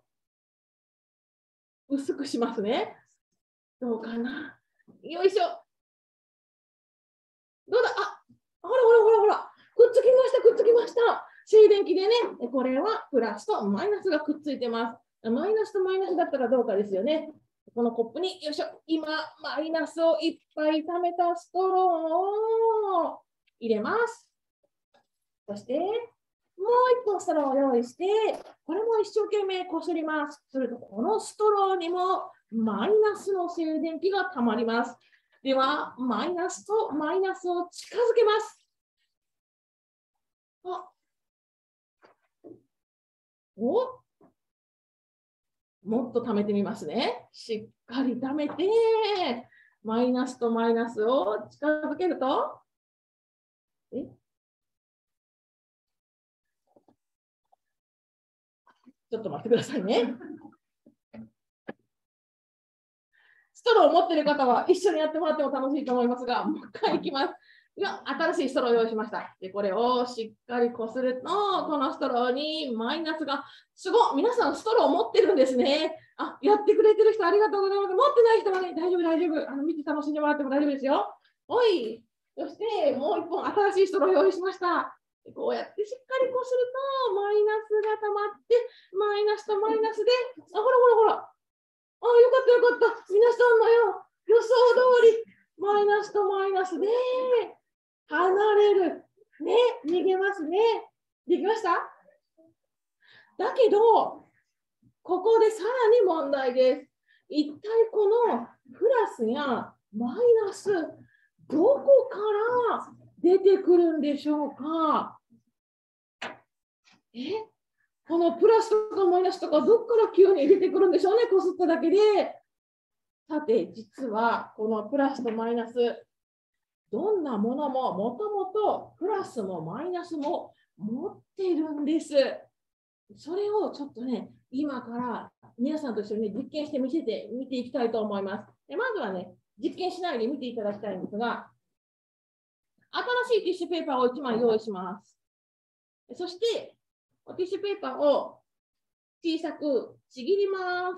S1: 薄くしますね。どうかな。よいしょ。どうだ。あ、ほらほらほらほら。くっつきました、くっつきました。静電気でね、これはプラスとマイナスがくっついてます。マイナスとマイナスだったらどうかですよね。このコップに、よいしょ。今、マイナスをいっぱい溜めたストローを入れます。そして、もう一本ストローを用意して、これも一生懸命こすります。すると、このストローにもマイナスの静電気がたまります。では、マイナスとマイナスを近づけます。あおもっと溜めてみますね。しっかり溜めて、マイナスとマイナスを近づけると、えちょっと待ってくださいね。ストローを持っている方は一緒にやってもらっても楽しいと思いますが、もう一回いきます。いや、新しいストローを用意しました。で、これをしっかりこすると、このストローにマイナスが、すごい、皆さんストローを持ってるんですね。あ、やってくれてる人ありがとうございます。持ってない人はね、大丈夫、大丈夫。あの見て楽しんでもらっても大丈夫ですよ。おい。そして、もう一本新しいストローを用意しました。こうやってしっかりこすると、マイナスが溜まって、マイナスとマイナスで、あ、ほらほらほら。あ、よかったよかった。皆さんのよ、予想通り、マイナスとマイナスで、離れる。ね、逃げますね。できました？だけど、ここでさらに問題です。一体このプラスやマイナス、どこから出てくるんでしょうか？えこのプラスとかマイナスとかどこから急に出てくるんでしょうね、こすっただけで。さて、実はこのプラスとマイナス、どんなものももともとプラスもマイナスも持ってるんです。それをちょっとね、今から皆さんと一緒に実験して見せてみていきたいと思います。でまずはね、実験しないで見ていただきたいんですが、新しいティッシュペーパーをいちまい用意します。そして、ティッシュペーパーを小さくちぎります。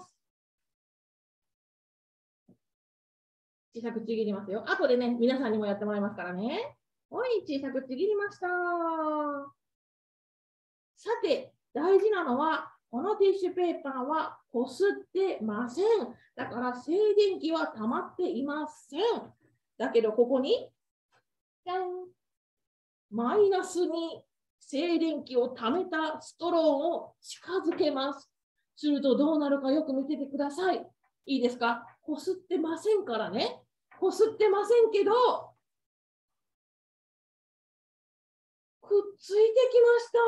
S1: 小さくちぎりますよ。あとでね、皆さんにもやってもらいますからね。はい、小さくちぎりました。さて、大事なのは、このティッシュペーパーはこすってません。だから静電気は溜まっていません。だけど、ここに、じゃん、マイナスに静電気を溜めたストローを近づけます。するとどうなるかよく見ててください。いいですか？こすってませんからね。こすってませんけど、くっついてきました。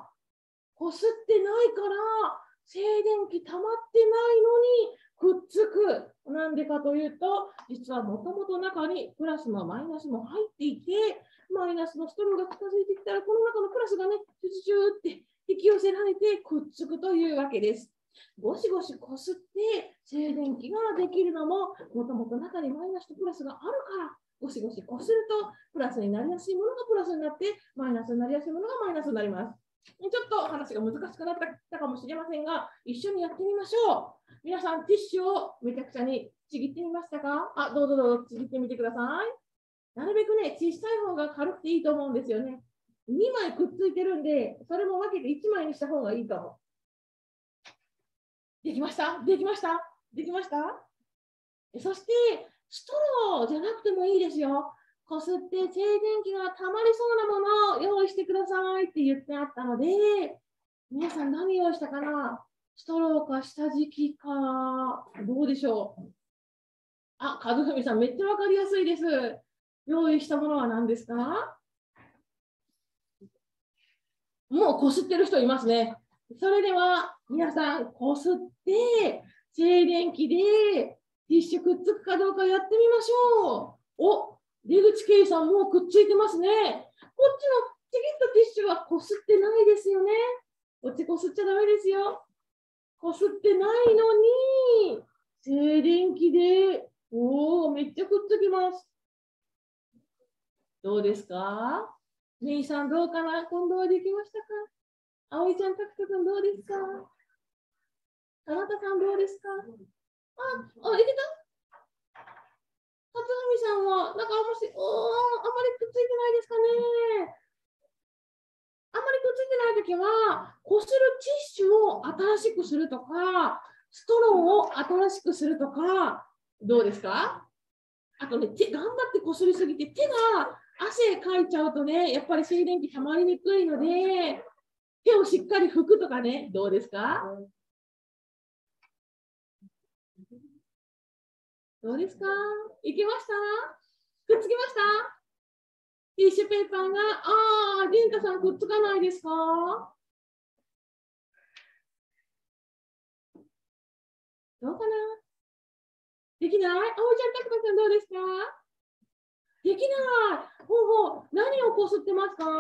S1: こすってないから、静電気溜まってないのにくっつく。なんでかというと、実はもともと中にプラスもマイナスも入っていて、マイナスのストローが近づいてきたら、この中のプラスがね、チュチュチュって引き寄せられてくっつくというわけです。ゴシゴシこすって静電気ができるのも、もともと中にマイナスとプラスがあるから、ゴシゴシこすると、プラスになりやすいものがプラスになって、マイナスになりやすいものがマイナスになります。ちょっと話が難しくなったかもしれませんが、一緒にやってみましょう。皆さん、ティッシュをめちゃくちゃにちぎってみましたか？あ、どうぞどうぞちぎってみてください。なるべくね、小さい方が軽くていいと思うんですよね。にまいくっついてるんで、それも分けていちまいにした方がいいと思う。できました？できました？できました？そして、ストローじゃなくてもいいですよ。こすって静電気がたまりそうなものを用意してくださいって言ってあったので、皆さん何用意したかな？ストローか下敷きか、どうでしょう？あ、和文さん、めっちゃわかりやすいです。用意したものは何ですか？もうこすってる人いますね。それでは、皆さん、こすって、静電気でティッシュくっつくかどうかやってみましょう。お、出口圭さんもうくっついてますね。こっちぎったティッシュはこすってないですよね。こっちこすっちゃダメですよ。こすってないのに、静電気で、おお、めっちゃくっつきます。どうですか？メイさんどうかな？今度はできましたか？あおいちゃん、たくたくんどうですか？あなたさんどうですか？あ、あ、できた？初文さんは、なんかあんまし、おー、あんまりくっついてないですかね。あんまりくっついてないときは、こするティッシュを新しくするとか、ストローを新しくするとか、どうですか？あとね、手頑張ってこすりすぎて、手が汗かいちゃうとね、やっぱり静電気たまりにくいので、手をしっかり拭くとかね、どうですか？どうですか？いけました？くっつきました？ティッシュペーパーが、ああ、リンタさんくっつかないですか？どうかな？できない？あおいちゃん、たくたくんどうですか？できない。ほうほう、何をこすってますか？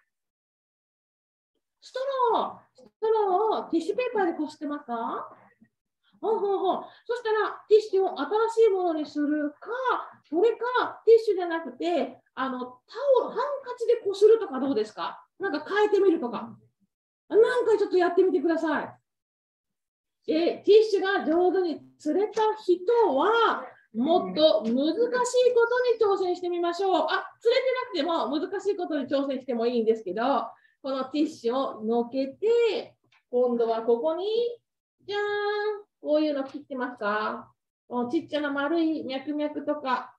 S1: ストロー、ストローをティッシュペーパーでこすってますか？ほうほうほう。そしたら、ティッシュを新しいものにするか、それか、ティッシュじゃなくて、あの、タオル、ハンカチでこするとかどうですか？なんか変えてみるとか。何回ちょっとやってみてください。で、ティッシュが上手に釣れた人は、もっと難しいことに挑戦してみましょう。あ、釣れてなくても難しいことに挑戦してもいいんですけど、このティッシュをのけて、今度はここに、じゃーん、こういうの切ってますか？ちっちゃな丸い脈々とか、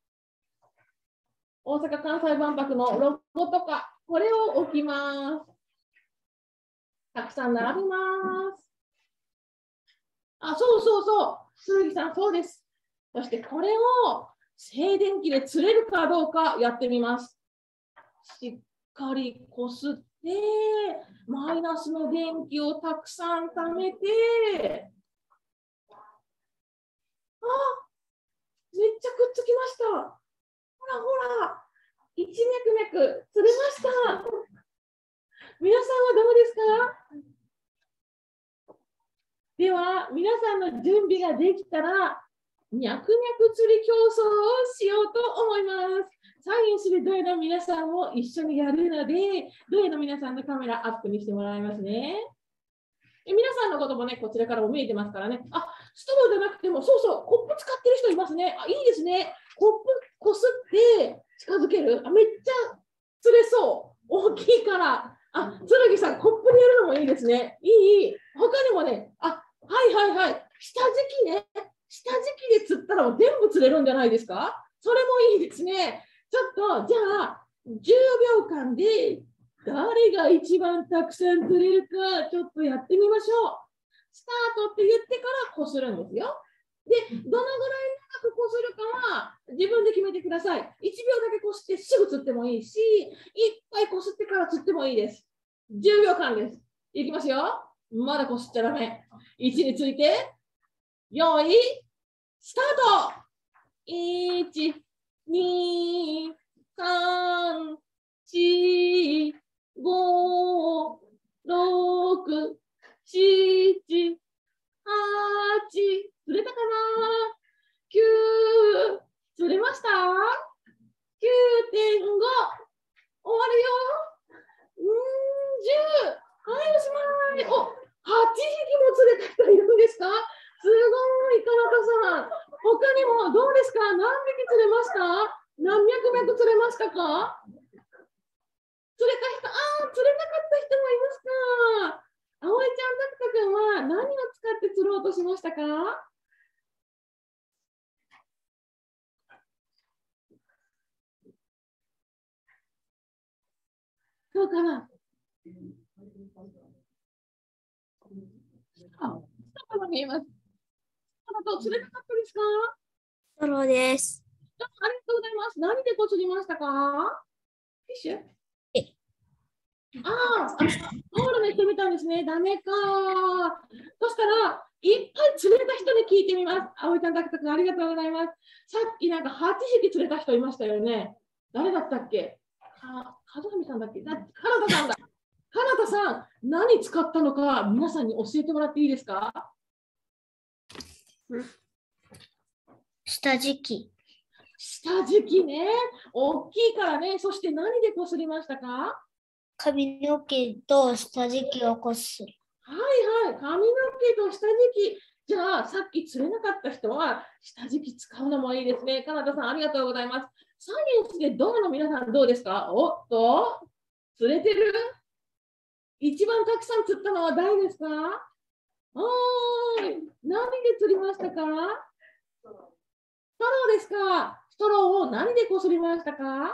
S1: 大阪・関西万博のロゴとか、これを置きます。たくさん並びます。あ、そうそうそう。鈴木さん、そうです。そしてこれを静電気で釣れるかどうかやってみます。しっかりこすって、マイナスの電気をたくさん貯めて、あ、めっちゃくっつきました。ほらほら、一脈々釣れました。皆さんはどうですか？では、皆さんの準備ができたら、脈々釣り競争をしようと思います。サイエンスでどうやら皆さんも一緒にやるので、どうやら皆さんのカメラアップにしてもらいますね。え皆さんのこともね、こちらからも見えてますからね。あ、ストローじゃなくても、そうそう、コップ使ってる人いますね。あ、いいですね。コップこすって近づける。あ、めっちゃ釣れそう。大きいから。あ、剣さん、コップでやるのもいいですね。いい、いい。他にもね、あ、はいはいはい。下敷きね。下敷きで釣ったら全部釣れるんじゃないですか？それもいいですね。ちょっと、じゃあ、じゅうびょうかんで誰が一番たくさん釣れるか、ちょっとやってみましょう。スタートって言ってからこするんですよ。で、どのぐらい長くこするかは自分で決めてください。いちびょうだけこすってすぐ釣ってもいいし、いっぱいこすってから釣ってもいいです。じゅうびょうかんです。いきますよ。まだこすっちゃダメ。位置について、よい、スタート !いち、に、さん、よん、ご、ろく、なな、はち、釣れたかな？ きゅう、釣れました？ きゅうてんご、終わるよ。うーん、じゅう、はい、おしまい。お、はちひきも釣れた人いるんですか？すごい、田中さん。他にもどうですか？何匹釣れました？何百脈釣れましたか？釣れた人、ああ、釣れなかった人もいますか？あおいちゃん、たくたくんは何を使って釣ろうとしましたか？どうかな？あ、スタバが見えます。スタバと釣れなかったですか？
S4: ストローです。
S1: ありがとうございます。何でこすりましたか？ティッシュ？ああ、ゴールの人みたいですね。ダメか。そしたら、いっぱい釣れた人に聞いてみます。あおいちゃん、たくたくん、ありがとうございます。さっきなんかはちひき釣れた人いましたよね。誰だったっけ？ か、門上さんだっけ、だ、かなたさんだ。かなたさん、何使ったのか、皆さんに教えてもらっていいですか？
S4: 下敷き。
S1: 下敷きね。大きいからね。そして何でこすりましたか？
S4: 髪の毛と下敷きをこする。
S1: はいはい。髪の毛と下敷き。じゃあ、さっき釣れなかった人は、下敷き使うのもいいですね。かなたさん、ありがとうございます。サイエンスでドアの皆さん、どうですか？おっと、釣れてる？一番たくさん釣ったのは誰ですか？おーい。何で釣りましたか？ストローですか？ストローを何でこすりましたか？あ、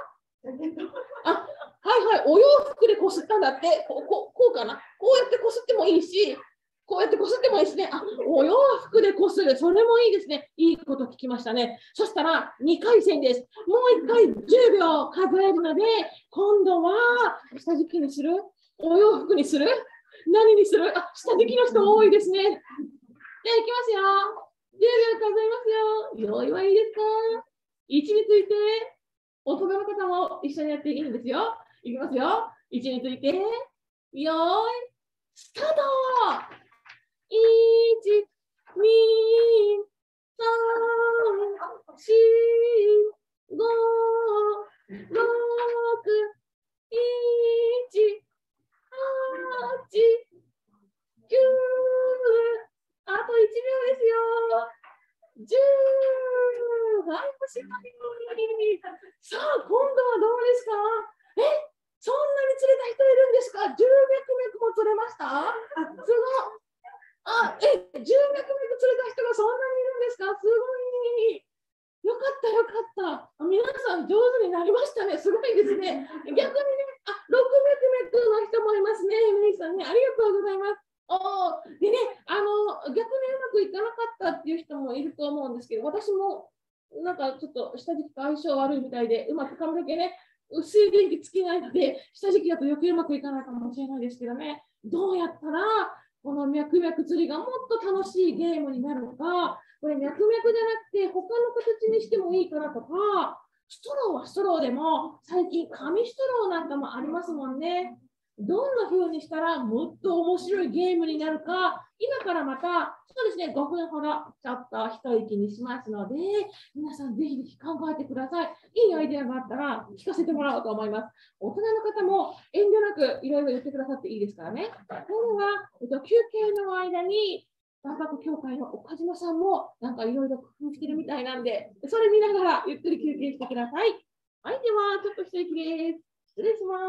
S1: はいはい。お洋服でこすったんだって。こう、こう、こうかな。こうやってこすってもいいし、こうやってこすってもいいですね。あ、お洋服でこする。それもいいですね。いいこと聞きましたね。そしたらにかい戦です。もういっかいじゅうびょう数えるので、今度は下敷きにする？お洋服にする？何にする？あ、下敷きの人多いですね。じゃあ行きますよ。じゅうびょう数えますよ。用意はいいですか？位置について、大人の方も一緒にやっていいんですよ。いきますよ。位置について、よーい、スタート！ いち、に、さん、し、ご、ろく、いち、はち、きゅう、あといちびょうですよ。じゅう、はい、おしまい。さあ、今度はどうですか？え、そんなに釣れた人いるんですか？じゅう脈々も釣れました？すごい。あ、え、じゅう脈々釣れた人がそんなにいるんですか？すごい。よかった、よかった。皆さん上手になりましたね。すごいですね。逆にね、あ、ろく脈々の人もいますね。メイさんね、ありがとうございます。おでね、あの、逆にうまくいかなかったっていう人もいると思うんですけど、私もなんかちょっと下敷きと相性悪いみたいで、うまく髪の毛ね、薄い電気つけないので、下敷きだと余計うまくいかないかもしれないですけどね、どうやったらこの脈々釣りがもっと楽しいゲームになるのか、これ脈々じゃなくて他の形にしてもいいかなとか、ストローはストローでも最近紙ストローなんかもありますもんね。どんな風にしたらもっと面白いゲームになるか、今からまた、そうですね、ごふんほどちょっと一息にしますので、皆さんぜひぜひ考えてください。いいアイデアがあったら聞かせてもらおうと思います。大人の方も遠慮なくいろいろ言ってくださっていいですからね。今日は、えっと、休憩の間に、万博協会の岡島さんもなんかいろいろ工夫してるみたいなんで、それ見ながらゆっくり休憩してください。はい、ではちょっと一息です。失礼します。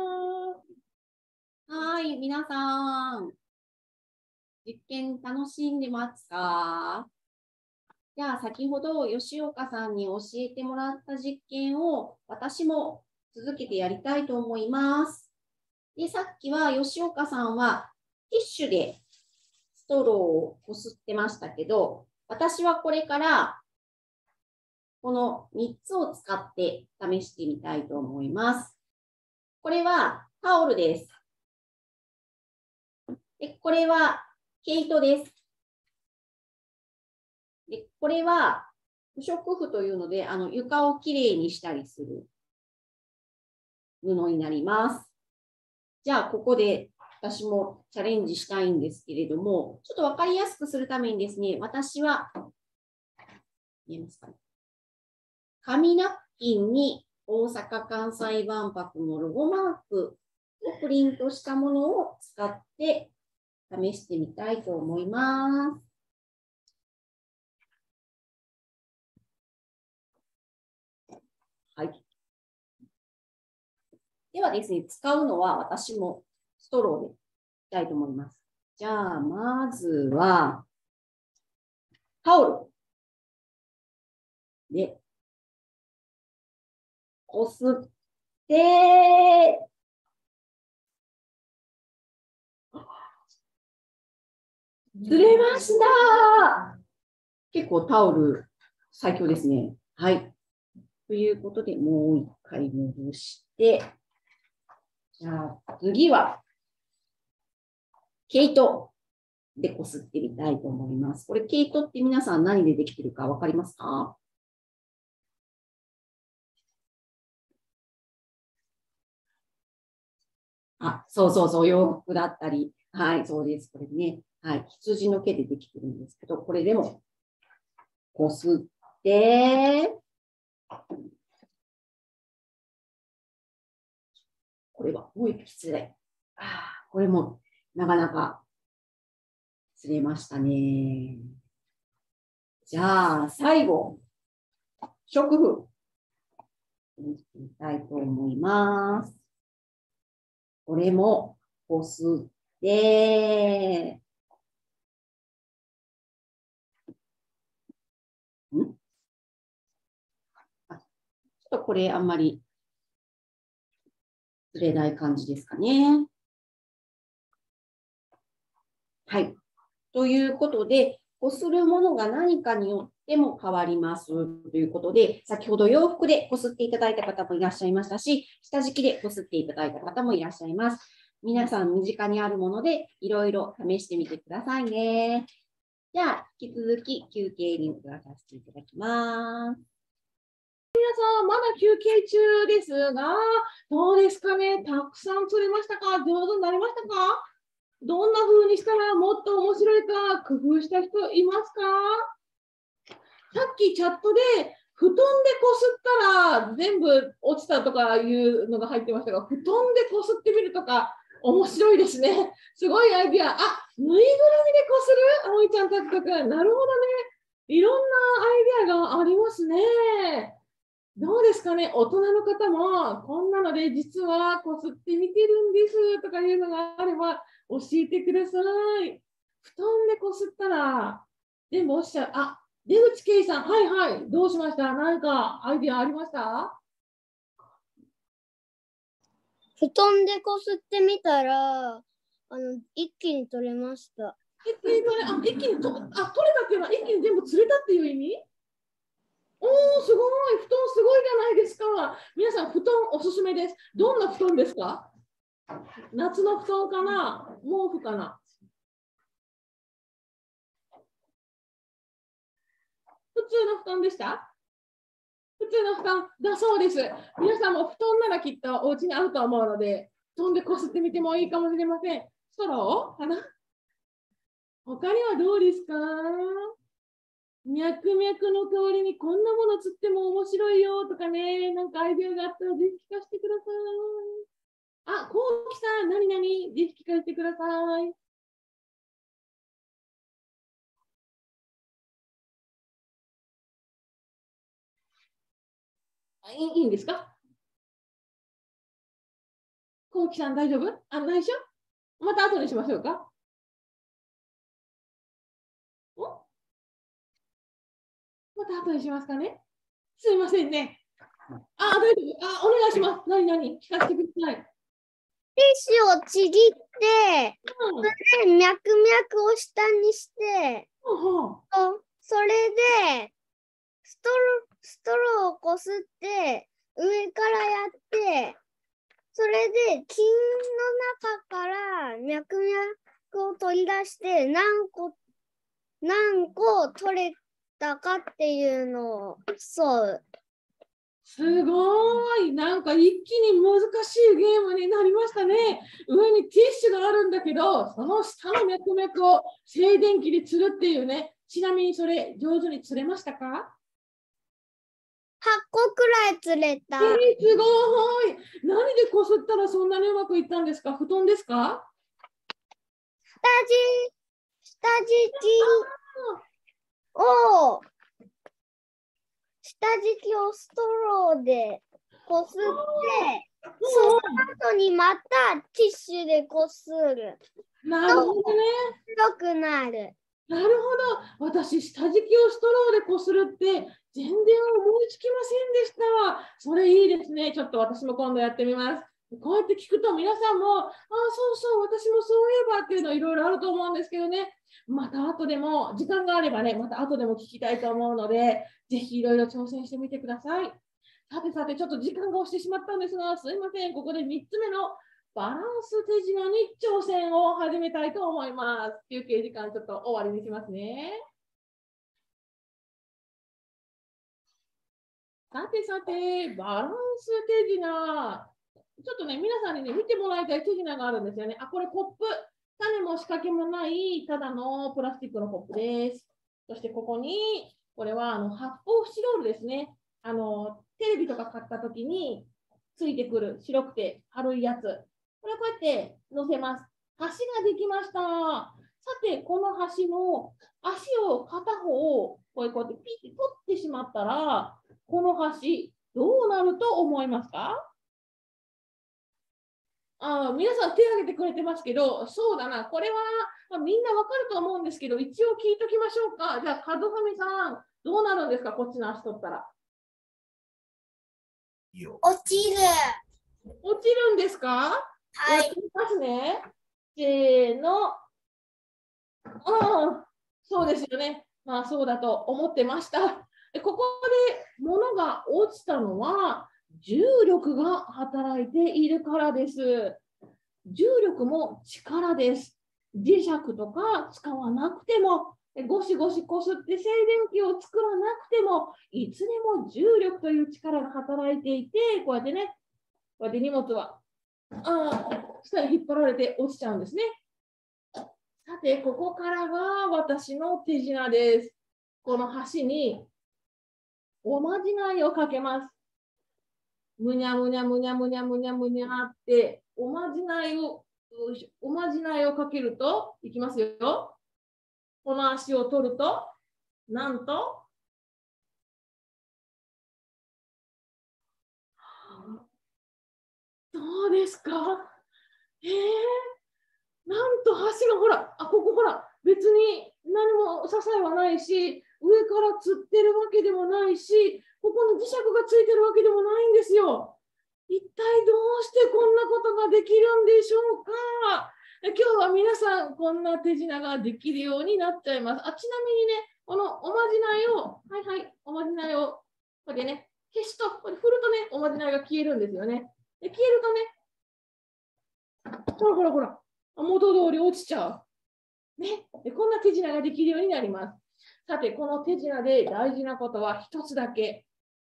S5: はい、皆さん、実験楽しんでますか？じゃあ、先ほど吉岡さんに教えてもらった実験を私も続けてやりたいと思います。で、さっきは吉岡さんはティッシュでストローをこすってましたけど、私はこれからこのみっつを使って試してみたいと思います。これはタオルです。で、これは毛糸です。で、これは不織布というので、あの床をきれいにしたりする布になります。じゃあ、ここで私もチャレンジしたいんですけれども、ちょっとわかりやすくするためにですね、私は、見えますかね。紙ナプキンに大阪・関西万博のロゴマークをプリントしたものを使って試してみたいと思います。はい。ではですね、使うのは私もストローでいきたいと思います。じゃあ、まずは、タオルで、こすって、ずれました。結構タオル最強ですね。はい。ということで、もう一回戻して、じゃあ次は、毛糸でこすってみたいと思います。これ、毛糸って皆さん何でできてるかわかりますか？ あ、そうそうそう、洋服だったり。はい、そうです。これね。はい、羊の毛でできてるんですけど、これでも、こすって、これは、もう失礼。あ、これも、なかなか、釣れましたね。じゃあ、最後、食腐。いきたいと思います。これも、こすって、んあ、ちょっとこれあんまり釣れない感じですかね。はい。ということで、こするものが何かによっても変わりますということで、先ほど洋服でこすっていただいた方もいらっしゃいましたし、下敷きでこすっていただいた方もいらっしゃいます。皆さん身近にあるものでいろいろ試してみてくださいね。じゃあ、引き続き休憩に移らさせていただきます。
S1: 皆さん、まだ休憩中ですが、どうですかね、たくさん釣れましたか？上手になりましたか？どんな風にしたらもっと面白いか工夫した人いますか？さっきチャットで布団でこすったら全部落ちたとかいうのが入ってましたが、布団でこすってみるとか面白いですね。すごいアイディア。あ、ぬいぐるみでこする？あおいちゃん、たくたく。なるほどね。いろんなアイディアがありますね。どうですかね、大人の方もこんなので実はこすってみてるんですとかいうのがあれば教えてください。布団でこすったら全部落ちちゃう。あ、出口圭さん、はいはい、どうしました？何かアイディアありました？
S4: 布団でこすってみたら、あの一気に取れました。
S1: 一気に取れ、あ、一気にと、あ、取れたっていうのは一気に全部釣れたっていう意味？おー、すごい。布団すごいじゃないですか。皆さん、布団おすすめです。どんな布団ですか？夏の布団かな？毛布かな？普通の布団でした？普通の布団だそうです。皆さんも布団ならきっとお家にあると思うので、布団でこすってみてもいいかもしれません。ストローかな？他にはどうですか？脈々の代わりにこんなもの釣っても面白いよとかね、なんかアイデアがあったらぜひ聞かせてください。あ、こうきさん、なになに？ぜひ聞かせてください。あ、いいいいんですか？こうきさん大丈夫？あ、内緒？また後にしましょうか？おまた後にしますかね？すいませんね。あ、大丈夫。あ、お願いします。なになに？聞かせてください。
S4: ティッシュをちぎって、
S1: うん。
S4: それで脈々を下にして、
S1: ほうほう。
S4: そそれでストロー、ストローをこすって上からやって、それで金の中から脈々を取り出して何個何個取れたかっていうのをそう。
S1: すごい。なんか一気に難しいゲームになりましたね。上にティッシュがあるんだけど、その下の脈々を静電気で釣るっていうね。ちなみにそれ上手に釣れましたか？
S4: はっこくらい釣れた。
S1: えー、すごい。何でこすったらそんなにうまくいったんですか？布団ですか？
S4: 下地、下敷きを、下敷きをストローでこすって、その後にまたティッシュでこする。
S1: なるほどね。
S4: 白くなる。
S1: なるほど。私、下敷きをストローでこするって全然思いつきませんでしたわ。それいいですね。ちょっと私も今度やってみます。こうやって聞くと皆さんも、ああ、そうそう、私もそういえばっていうのいろいろあると思うんですけどね。また後でも、時間があればね、また後でも聞きたいと思うので、ぜひいろいろ挑戦してみてください。さてさて、ちょっと時間が押してしまったんですが、すいません。ここでみっつめのバランス手品に挑戦を始めたいと思います。休憩時間ちょっと終わりにしますね。さてさて、バランス手品。 ちょっとね、皆さんにね、見てもらいたい手品があるんですよね。あ、これコップ。種も仕掛けもない、ただのプラスチックのコップです。そしてここに、これはあの発泡スチロールですね。あの、テレビとか買ったときについてくる白くて軽いやつ。これをこうやって乗せます。橋ができました。さて、この橋の足を片方をこうやってピッて取ってしまったら、この橋、どうなると思いますか？あ、皆さん手を挙げてくれてますけど、そうだな、これは、まあ、みんなわかると思うんですけど、一応聞いときましょうか。じゃあ、門上さん、どうなるんですか、こっちの足取ったら。
S4: 落ちる。
S1: 落ちるんですか？
S4: はい。
S1: やってみますね。せーの。ああ、そうですよね。まあ、そうだと思ってました。でここで物が落ちたのは、重力が働いているからです。重力も力です。磁石とか使わなくても、ゴシゴシこすって静電気を作らなくても、いつでも重力という力が働いていて、こうやってね、こうやって荷物は、あ下に引っ張られて落ちちゃうんですね。さて、ここからが私の手品です。この橋におまじないをかけます。むにゃむにゃむにゃむにゃむにゃむにゃって、おまじないを、おまじないをかけると、いきますよ。この足を取ると、なんと、どうですか？えー、なんと橋がほら、あ、ここほら、別に何も支えはないし、上から吊ってるわけでもないし、ここに磁石がついてるわけでもないんですよ。一体どうしてこんなことができるんでしょうか？今日は皆さんこんな手品ができるようになっちゃいます。あ、ちなみにね、このおまじないを、はいはい、おまじないを、これでね、消すと、これ振るとね、おまじないが消えるんですよね。で、消えるとね、ほらほらほら、元通り落ちちゃう。ね、でこんな手品ができるようになります。さて、この手品で大事なことは一つだけ。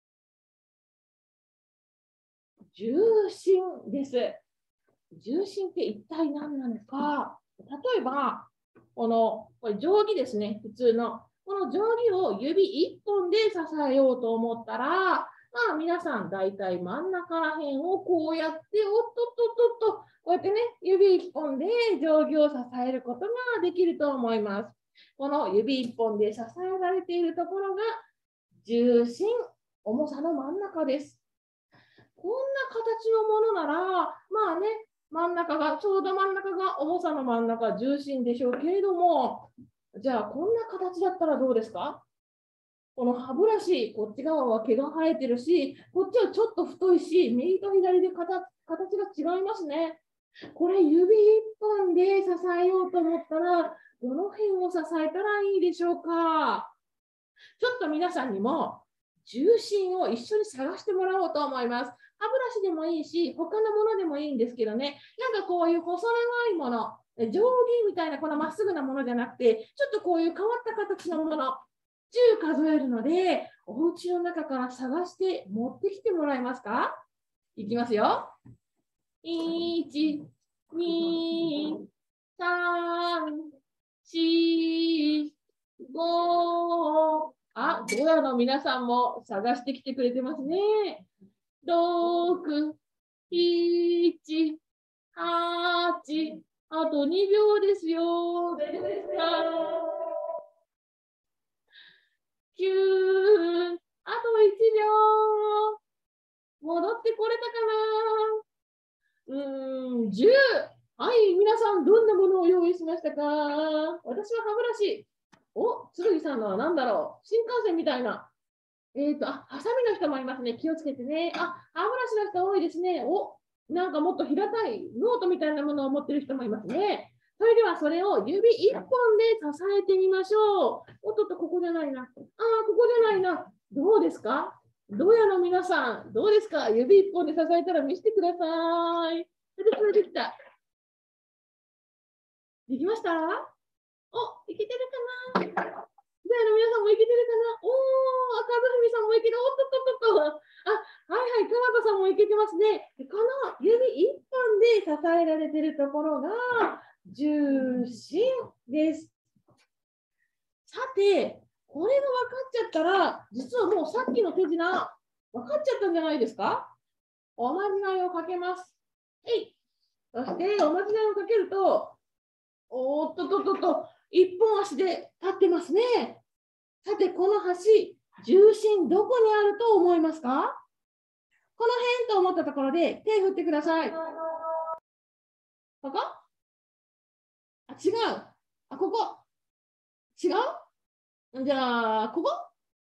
S1: 重心です。重心って一体何なのか。例えば、このこれ定規ですね、普通の。この定規を指いっぽんで支えようと思ったら、まあ皆さん大体真ん中ら辺をこうやって、おっとっとっとっと、こうやってね、指いっぽんで定規を支えることができると思います。この指いっぽんで支えられているところが重心、重さの真ん中です。こんな形のものなら、まあね、真ん中が、ちょうど真ん中が重さの真ん中、重心でしょうけれども、じゃあこんな形だったらどうですか？この歯ブラシ、こっち側は毛が生えてるし、こっちはちょっと太いし、右と左で形が違いますね。これ指一本で支えようと思ったら、どの辺を支えたらいいでしょうか？ちょっと皆さんにも重心を一緒に探してもらおうと思います。歯ブラシでもいいし、他のものでもいいんですけどね、なんかこういう細長いもの、定規みたいなこのまっすぐなものじゃなくて、ちょっとこういう変わった形のもの、じゅう数えるので、お家の中から探して持ってきてもらえますか？いきますよ。いち、に、さん、し、ご、あ、どうやら皆さんも探してきてくれてますね。ろく、しち、はち、あとにびょうですよ。大丈夫ですか？きゅう、あといちびょう。戻ってこれたかな？うーん、じゅう。はい、皆さん、どんなものを用意しましたか？私は歯ブラシ。お、剣さんのは何だろう？新幹線みたいな。えっと、あ、ハサミの人もいますね。気をつけてね。あ、歯ブラシの人多いですね。お、なんかもっと平たいノートみたいなものを持ってる人もいますね。それではそれを指いっぽんで支えてみましょう。おっとっと、ここじゃないな。あー、ここじゃないな。どうですか？どうやの皆さん、どうですか？指いっぽんで支えたら見せてください。出てきた、出てきた。できました？お、いけてるかな？どうやら皆さんもいけてるかな？おー、赤ずふみさんもいける。おっとっとっとっと。あ、はいはい、かなこさんもいけてますね。この指支えられているところが重心です。さて、これが分かっちゃったら、実はもうさっきの手品、分かっちゃったんじゃないですか？おまじないをかけます。えい。そして、おまじないをかけると、おーっとっとっとっと、一本足で立ってますね。さて、この橋、重心どこにあると思いますか？この辺と思ったところで手振ってください。ここ？あ、違う。あ、ここ。違う？じゃあ、ここ？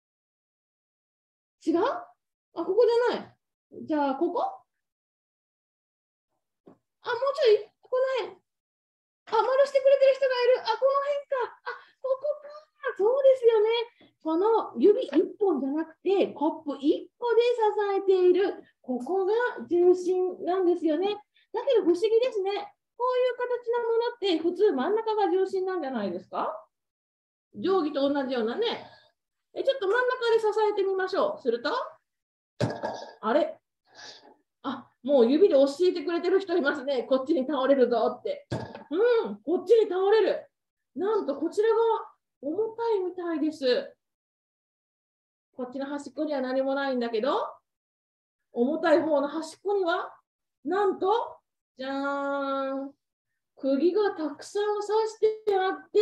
S1: 違う？あ、ここじゃない。じゃあ、ここ？あ、もうちょい。この辺。あ、丸してくれてる人がいる。あ、この辺か。あ、ここか。そうですよね。この指いっぽんじゃなくて、コップいっこで支えている、ここが重心なんですよね。だけど不思議ですね。こういう形のものって普通真ん中が重心なんじゃないですか？定規と同じようなね。え、ちょっと真ん中で支えてみましょう。すると、あれ？あ、もう指で教えてくれてる人いますね。こっちに倒れるぞって。うん、こっちに倒れる。なんとこちらが重たいみたいです。こっちの端っこには何もないんだけど、重たい方の端っこには、なんと、じゃーん、釘がたくさん刺してあって、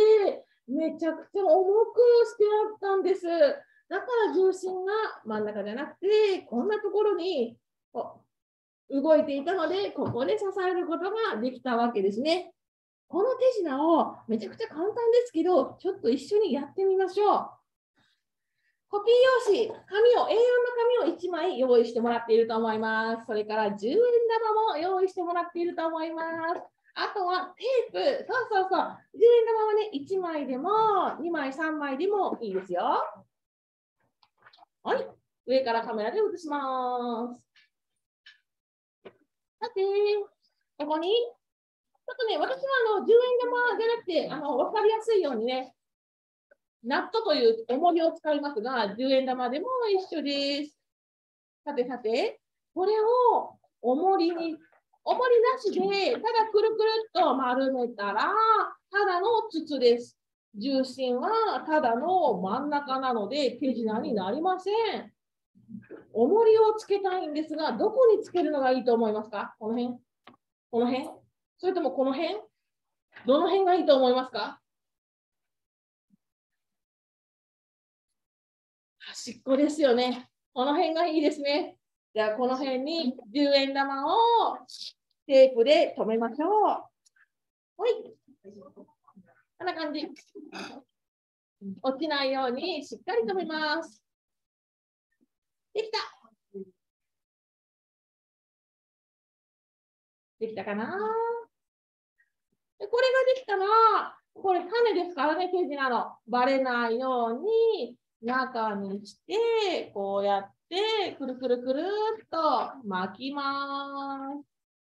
S1: めちゃくちゃ重くしてあったんです。だから重心が真ん中じゃなくて、こんなところに動いていたので、ここで支えることができたわけですね。この手品をめちゃくちゃ簡単ですけど、ちょっと一緒にやってみましょう。コピー用紙、紙を、エーよん の紙をいちまい用意してもらっていると思います。それからじゅうえん玉も用意してもらっていると思います。あとはテープ、そうそうそう、じゅうえん玉はね、いちまいでもにまい、さんまいでもいいですよ。はい、上からカメラで映します。さて、ここに、ちょっとね、私はあのじゅうえん玉じゃなくて、あの分かりやすいようにね、ナットという重りを使いますが、じゅうえん玉でも一緒です。さてさて、これを重りに、重りなしで、ただくるくるっと丸めたら、ただの筒です。重心はただの真ん中なので、手品になりません。重りをつけたいんですが、どこにつけるのがいいと思いますか？この辺？この辺？それともこの辺？どの辺がいいと思いますか？端っこですよね。この辺がいいですね。じゃあ、この辺にじゅうえん玉をテープで留めましょう。はい。こんな感じ。落ちないようにしっかり留めます。できた。できたかな？でこれができたら、これ種ですからね、手品の。バレないように中にして、こうやってくるくるくるっと巻きます。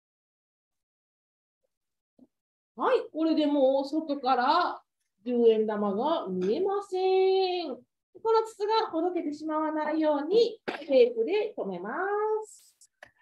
S1: はい、これでもう外からじゅうえん玉が見えません。この筒がほどけてしまわないようにテープで留めます。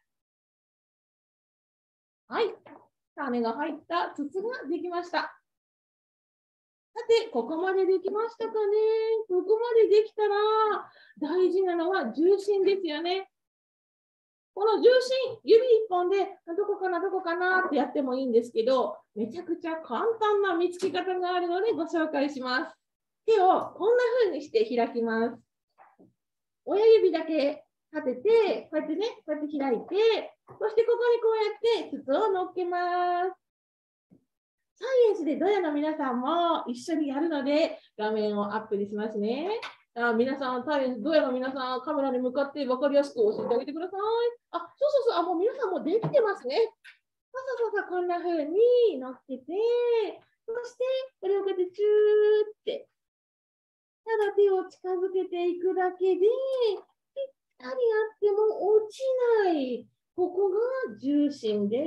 S1: はい、種が入った筒ができました。さて、ここまでできましたかね？ここまでできたら大事なのは重心ですよね。この重心、指いっぽんでどこかな、どこかなってやってもいいんですけど、めちゃくちゃ簡単な見つけ方があるのでご紹介します。手をこんな風にして開きます。親指だけ立てて、こうやってね、こうやって開いて、そしてここにこうやって筒を乗っけます。サイエンスでドヤの皆さんも一緒にやるので、画面をアップにしますね。あ皆さん、サイエンス、ドヤの皆さん、カメラに向かって分かりやすく教えてあげてください。あ、そうそうそう、あもう皆さんもできてますね。そうそうそう、こんな風に乗っけて、そして、これをこうやってチューって、ただ手を近づけていくだけで、ぴったりあっても落ちない。ここが重心です。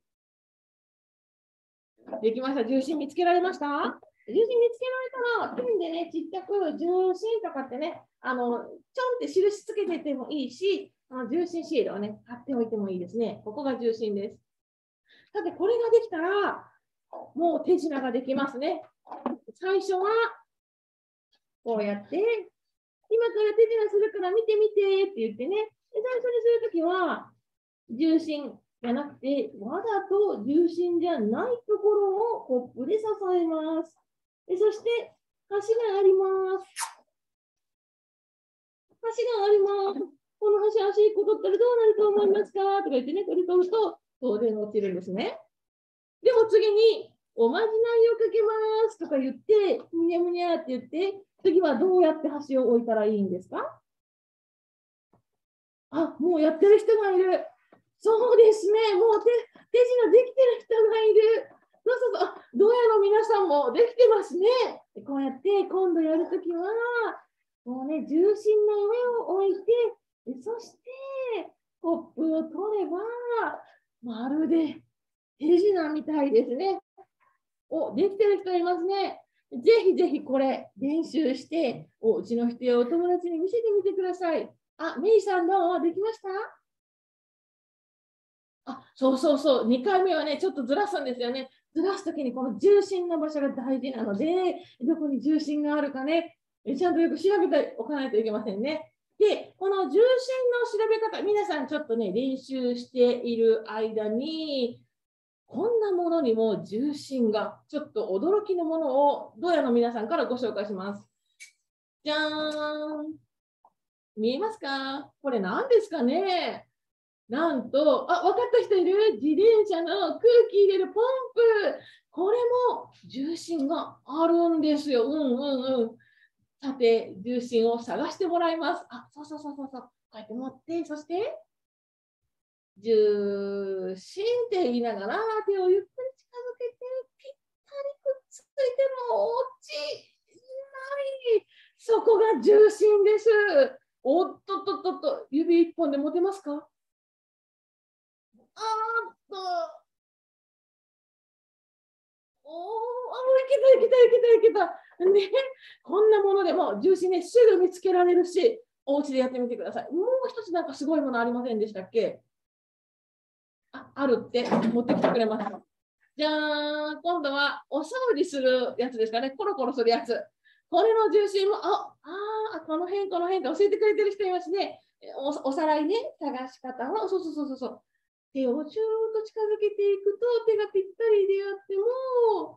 S1: できました。重心見つけられました？重心見つけられたら、ペンでね、ちっちゃく重心とかってね、あの、ちょんって印つけててもいいし、あの重心シールをね、貼っておいてもいいですね。ここが重心です。 さて、これができたら、もう手品ができますね。最初は、こうやって、今から手品するから見て見てって言ってね、で最初にするときは、重心じゃなくて、わざと重心じゃないところをコップで支えます。でそして、端があります。端があります。この端、端いっこ取ったらどうなると思いますかとか言ってね、これ取ると当然落ちるんですね。でも次に、おまじないをかけますとか言って、むにゃむにゃって言って、次はどうやって端を置いたらいいんですか？あ、もうやってる人がいる。そうですね。もう手、手品できてる人がいる。そうそうそう。あ、どうやら皆さんもできてますね。こうやって今度やるときは、もうね、重心の上を置いて、そしてコップを取れば、まるで手品みたいですね。お、できてる人いますね。ぜひぜひこれ練習して、おうちの人やお友達に見せてみてください。あ、メイさんどうできました？あ、そうそうそう。にかいめはね、ちょっとずらすんですよね。ずらすときにこの重心の場所が大事なので、どこに重心があるかね、ちゃんとよく調べておかないといけませんね。で、この重心の調べ方、皆さんちょっとね、練習している間に、こんなものにも重心が、ちょっと驚きのものを、どうやら皆さんからご紹介します。じゃーん。見えますか？これ何ですかね？なんと、あ、分かった人いる？自転車の空気入れるポンプ。これも重心があるんですよ。うんうんうん。さて、重心を探してもらいます。あ、そうそうそうそうそう。こうやって持って、そして、重心って言いながら手をゆっくり近づけて、ぴったりくっついても落ちない。そこが重心です。おっとっとっとっと、指一本で持てますか？あーっと。おー、あ、いけたいけたいけたいけた。ね、こんなものでも重心ね、すぐ見つけられるし、お家でやってみてください。もう一つなんかすごいものありませんでしたっけ？あ、あるって持ってきてくれました。じゃーん、今度はお掃除するやつですかね。コロコロするやつ。これの重心も、あ、あー、この辺、この辺で教えてくれてる人いますね。お、おさらいね、探し方は、そうそうそうそうそう。手をちょっと近づけていくと、手がぴったりであっても、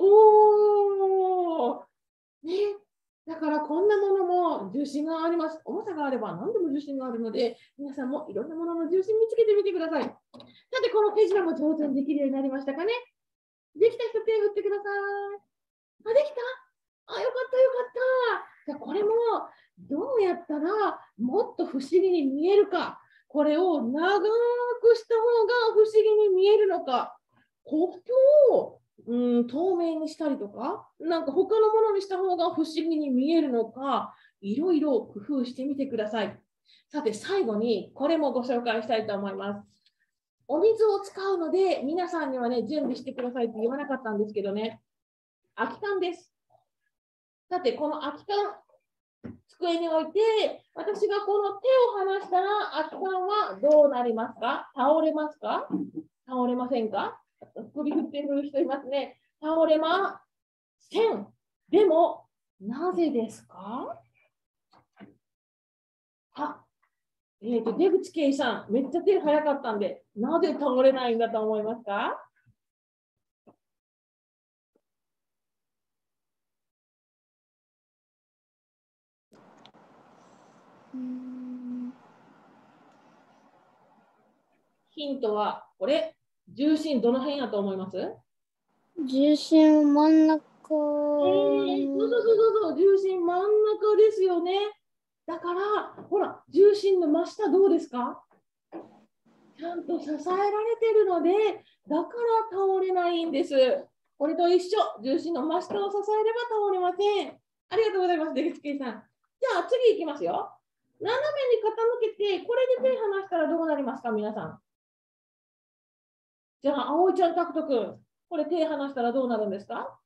S1: おー、ね。だからこんなものも重心があります。重さがあれば何でも重心があるので、皆さんもいろんなものの重心見つけてみてください。さて、この手品も上手にできるようになりましたかね？できた人手振ってください。あ、できた？あ、よかったよかった。じゃあこれもどうやったらもっと不思議に見えるか。これを長くした方が不思議に見えるのか。コップをうん、透明にしたりとか、なんか他のものにした方が不思議に見えるのか、いろいろ工夫してみてください。さて、最後にこれもご紹介したいと思います。お水を使うので、皆さんにはね、準備してくださいって言わなかったんですけどね、空き缶です。さて、この空き缶、机に置いて、私がこの手を離したら、空き缶はどうなりますか？倒れますか？倒れませんか？首振ってる人いますね。倒れません。でも、なぜですか？あ、えーと、出口圭さん、めっちゃ手早かったんで、なぜ倒れないんだと思いますか？ヒントは、これ、重心どの辺やと思います？
S4: 重心真ん中。
S1: えー、そうそうそうそう、重心真ん中ですよね。だから、ほら、重心の真下どうですか？ちゃんと支えられてるので、だから倒れないんです。これと一緒、重心の真下を支えれば倒れません。ありがとうございます、出口圭さん。じゃあ次いきますよ。斜めに傾けて、これで手離したらどうなりますか、皆さん。じゃあ、葵ちゃん、タクト君、これ手離したらどうなるんですか？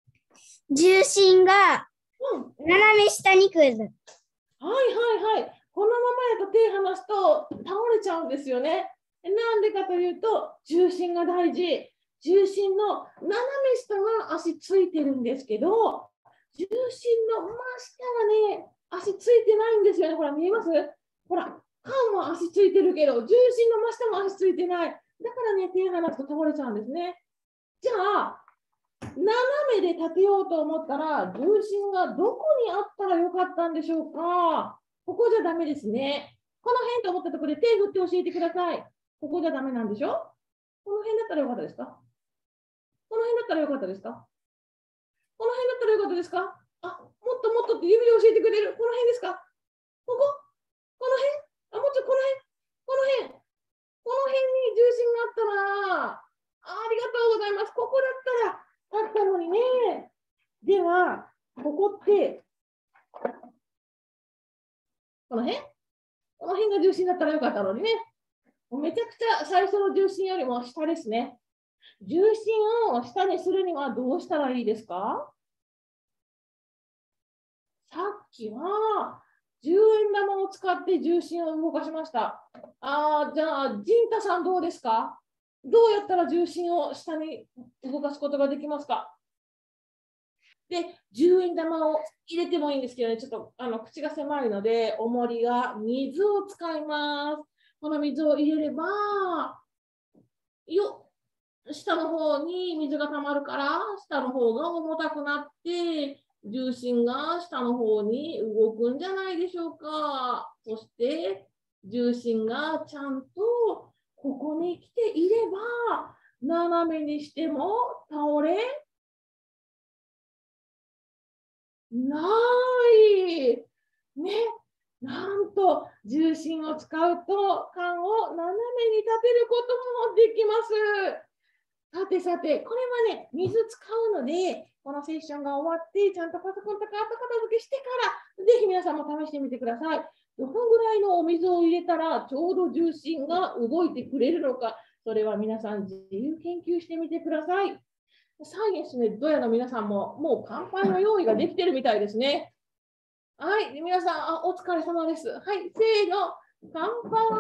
S4: 重心が
S1: うん。
S4: 斜め下に来る。
S1: はいはいはい。 このままやと手離すと倒れちゃうんですよね。なんでかというと、重心が大事。重心の斜め下が足ついてるんですけど、重心の真下はね、足ついてないんですよね。ほら、見えます？ほら、缶は足ついてるけど、重心の真下も足ついてない。だからね、手離すと倒れちゃうんですね。じゃあ、斜めで立てようと思ったら、重心がどこにあったらよかったんでしょうか？ここじゃダメですね。この辺と思ったところで手振って教えてください。ここじゃダメなんでしょ？この辺だったらよかったですか？この辺だったらよかったですか？この辺だったらよかったですか？あ、もっともっとって指で教えてくれる。この辺ですか？ここ？この辺？あ、もうちょっとこの辺？この辺？この辺に重心があったら、あ、ありがとうございます。ここだったら立ったのにね。では、ここって、この辺？この辺が重心だったらよかったのにね。めちゃくちゃ最初の重心よりも下ですね。重心を下にするにはどうしたらいいですか？さっきはじゅうえん玉を使って重心を動かしました。あー、じゃあ、陣太さんどうですか？どうやったら重心を下に動かすことができますか？で、じゅうえん玉を入れてもいいんですけどね、ちょっとあの口が狭いので、重りが水を使います。この水を入れれば、よっ、下の方に水が溜まるから、下の方が重たくなって、重心が下の方に動くんじゃないでしょうか。そして、重心がちゃんとここに来ていれば、斜めにしても倒れない。ね。なんと、重心を使うと、缶を斜めに立てることもできます。さてさて、これはね、水使うので、このセッションが終わって、ちゃんとパソコンとか後片付けしてから、ぜひ皆さんも試してみてください。どのぐらいのお水を入れたら、ちょうど重心が動いてくれるのか、それは皆さん自由研究してみてください。サイエンスね、どやの皆さんも、もう乾杯の用意ができてるみたいですね。はい、皆さん、あ、お疲れ様です。はい、せーの、乾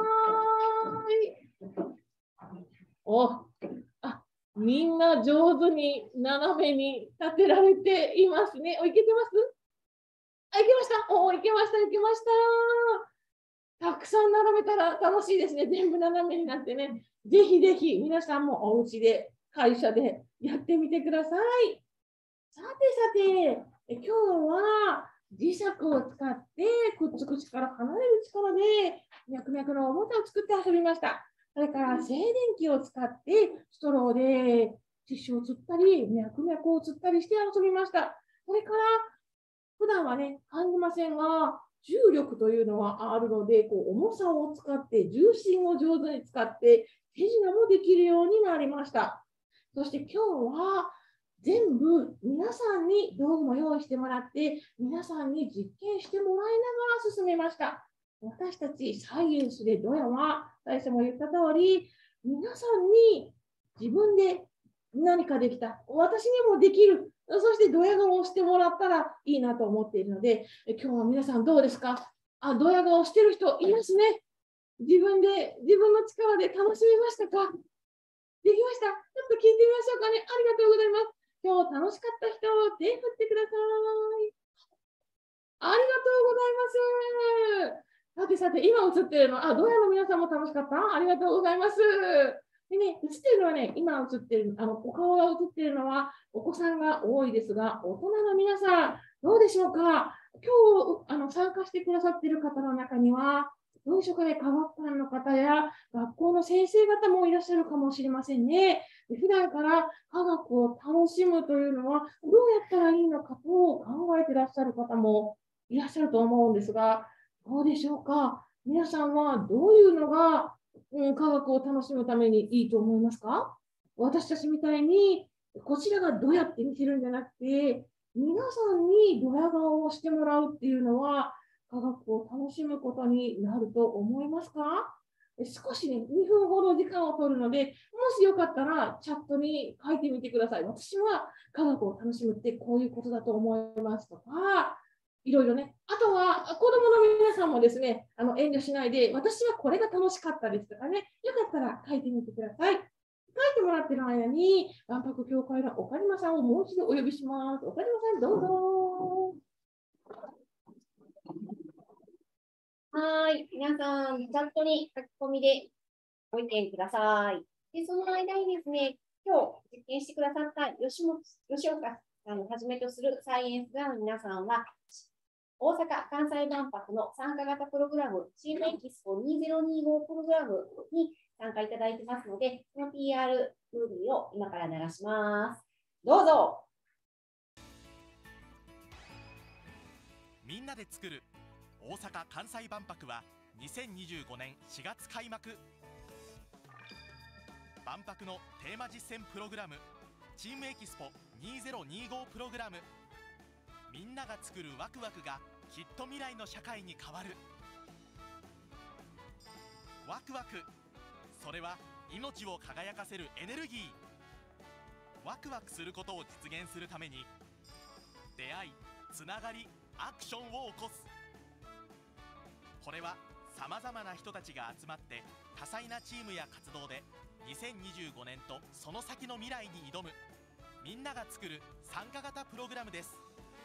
S1: 杯。お、あ、みんな上手に斜めに立てられていますね。お、いけてます？あ、いけました。お、いけました、いけました。たくさん並べたら楽しいですね。全部斜めになってね。ぜひぜひ皆さんもお家で、会社でやってみてください。さてさて、え今日は磁石を使ってくっつく力、離れる力で脈々のおもちゃを作って遊びました。それから静電気を使ってストローでティッシュを釣ったり、脈々を釣ったりして遊びました。それから普段はね、感じませんが、重力というのはあるので、こう重さを使って重心を上手に使って手品もできるようになりました。そして今日は全部皆さんに道具も用意してもらって、皆さんに実験してもらいながら進めました。私たちサイエンスでドヤは、最初も言った通り、皆さんに自分で何かできた、私にもできる、そしてドヤ顔をしてもらったらいいなと思っているので、今日は皆さんどうですか？あ、ドヤ顔してる人いますね。自分で、自分の力で楽しめましたか？できました。ちょっと聞いてみましょうかね。ありがとうございます。今日楽しかった人、手振ってください。ありがとうございます。さてさて、今映ってるの、あ、ドヤの皆さんも楽しかった？ありがとうございます。でね、映ってるのはね、今映ってる、あの、お顔が映ってるのはお子さんが多いですが、大人の皆さん、どうでしょうか？今日あの参加してくださっている方の中には、どうでしょうかね、科学館の方や学校の先生方もいらっしゃるかもしれませんね。普段から科学を楽しむというのは、どうやったらいいのかと考えていらっしゃる方もいらっしゃると思うんですが、どうでしょうか？皆さんはどういうのが、うん、科学を楽しむためにいいと思いますか？私たちみたいに、こちらがどうやって見せるんじゃなくて、皆さんにドヤ顔をしてもらうっていうのは、科学を楽しむことになると思いますか？少しね、にふんほど時間を取るので、もしよかったらチャットに書いてみてください。私は科学を楽しむってこういうことだと思いますとか、 いろいろね。あとは、子どもの皆さんもですね、あの遠慮しないで、私はこれが楽しかったですとかね、よかったら書いてみてください。書いてもらってる間に、万博協会の岡島さんをもう一度お呼びします。岡島さん、どうぞ。
S5: はい、皆さん、チャットに書き込みでご意見ください。で、その間にですね、今日実験してくださった吉本吉岡さんをはじめとするサイエンス部の皆さんは、大阪・関西万博の参加型プログラム、チームエキスポにせんにじゅうごプログラムに参加いただいてますので、その ピーアール ムービーを今から流します。どうぞ。
S6: みんなで作る大阪・関西万博はにせんにじゅうごねんしがつ開幕。万博のテーマ実践プログラム、チームエキスポにせんにじゅうごプログラム。みんなが作るワクワクがきっと未来の社会に変わる。ワクワク、それは命を輝かせるエネルギー。ワクワクすることを実現するために、出会い、つながり、アクションを起こす。これはさまざまな人たちが集まって多彩なチームや活動でにせんにじゅうごねんとその先の未来に挑むみんなが作る参加型プログラムです。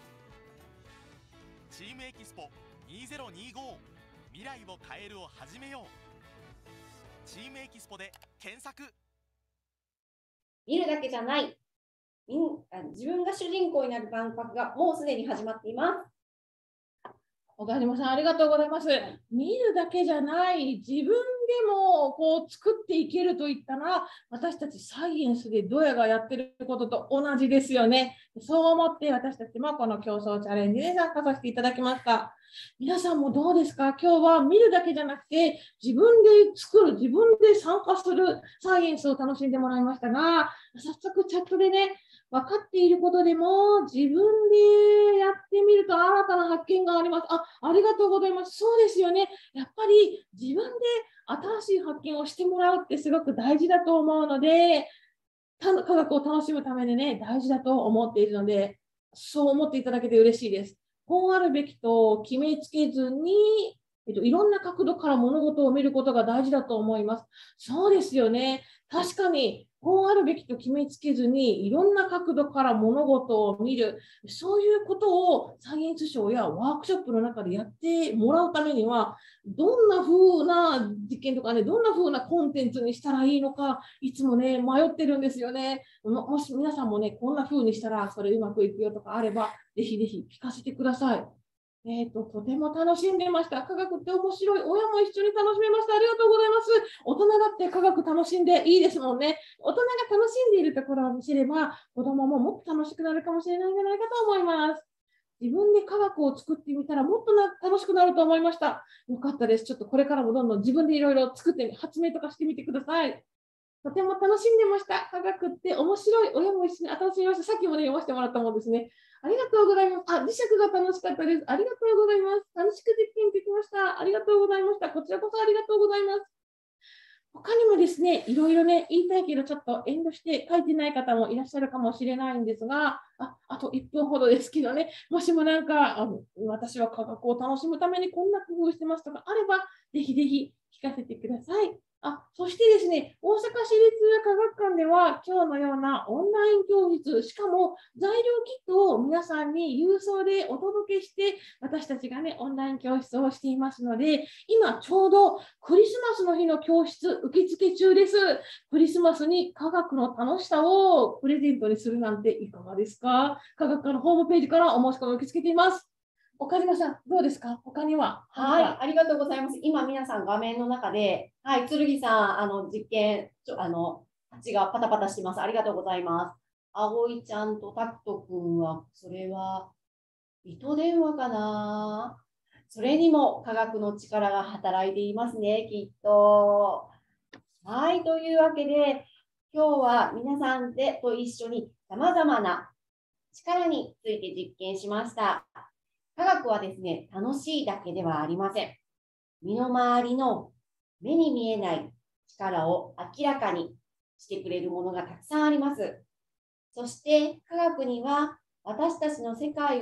S6: チームエキスポにせんにじゅうご、未来を変えるを始めよう。チームエキスポで検索。
S5: 見るだけじゃない、みんあ自分が主人公になる万博がもうすでに始まっています。
S1: 岡島さん、ありがとうございます。見るだけじゃない、自分でもこう作っていけるといったら、私たちサイエンスでドヤがやってることと同じですよね。そう思って私たちもこの競争チャレンジで参加させていただきました。皆さんもどうですか？今日は見るだけじゃなくて、自分で作る、自分で参加するサイエンスを楽しんでもらいましたが、早速チャットでね、分かっていることでも自分でやってみると新たな発見があります。あ、ありがとうございます。そうですよね。やっぱり自分で新しい発見をしてもらうってすごく大事だと思うので、科学を楽しむためにね、大事だと思っているので、そう思っていただけて嬉しいです。こうあるべきと決めつけずに、えっと、いろんな角度から物事を見ることが大事だと思います。そうですよね。確かに、こうあるべきと決めつけずに、いろんな角度から物事を見る、そういうことをサイエンスショーやワークショップの中でやってもらうためには、どんな風な実験とかね、どんな風なコンテンツにしたらいいのか、いつもね、迷ってるんですよね。も、もし皆さんもね、こんな風にしたらそれうまくいくよとかあれば、ぜひぜひ聞かせてください。えっと、とても楽しんでました。科学って面白い。親も一緒に楽しめました。ありがとうございます。大人だって科学楽しんでいいですもんね。大人が楽しんでいるところを見せれば、子供ももっと楽しくなるかもしれないんじゃないかと思います。自分で科学を作ってみたらもっとな楽しくなると思いました。よかったです。ちょっとこれからもどんどん自分でいろいろ作って発明とかしてみてください。とても楽しんでました。科学って面白い。親も一緒に楽しみました。さっきもね、読ませてもらったもんですね。ありがとうございます。あ、磁石が楽しかったです。ありがとうございます。楽しく実験できました。ありがとうございました。こちらこそありがとうございます。他にもですね、いろいろね、言いたいけど、ちょっと遠慮して書いてない方もいらっしゃるかもしれないんですが、あ、あといっぷんほどですけどね、もしもなんか、あの私は科学を楽しむためにこんな工夫してますとかあれば、ぜひぜひ聞かせてください。あ、そしてですね、大阪市立科学館では今日のようなオンライン教室、しかも材料キットを皆さんに郵送でお届けして、私たちがね、オンライン教室をしていますので、今ちょうどクリスマスの日の教室受付中です。クリスマスに科学の楽しさをプレゼントにするなんていかがですか？科学館のホームページからお申し込みを受け付けています。岡島さん、どうですか？他には。
S5: はい、ありがとうございます。今、皆さん画面の中で、はい、剣さん、あの実験、ちょあの、蜂がパタパタしてます。ありがとうございます。葵ちゃんとタクト君は、それは、糸電話かな？それにも科学の力が働いていますね、きっと。はい、というわけで、今日は皆さんでと一緒に様々な力について実験しました。科学はですね、楽しいだけではありません。身の回りの目に見えない力を明らかにしてくれるものがたくさんあります。そして科学には私たちの世界を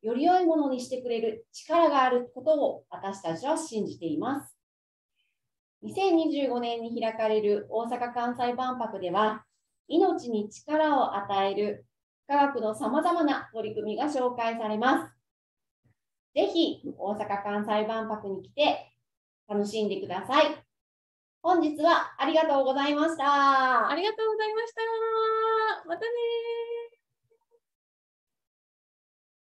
S5: より良いものにしてくれる力があることを私たちは信じています。にせんにじゅうごねんに開かれる大阪・関西万博では、命に力を与える科学のさまざまな取り組みが紹介されます。ぜひ大阪・関西万博に来て楽しんでください。本日はありがとうございました。
S1: ありがとうございました。またねー。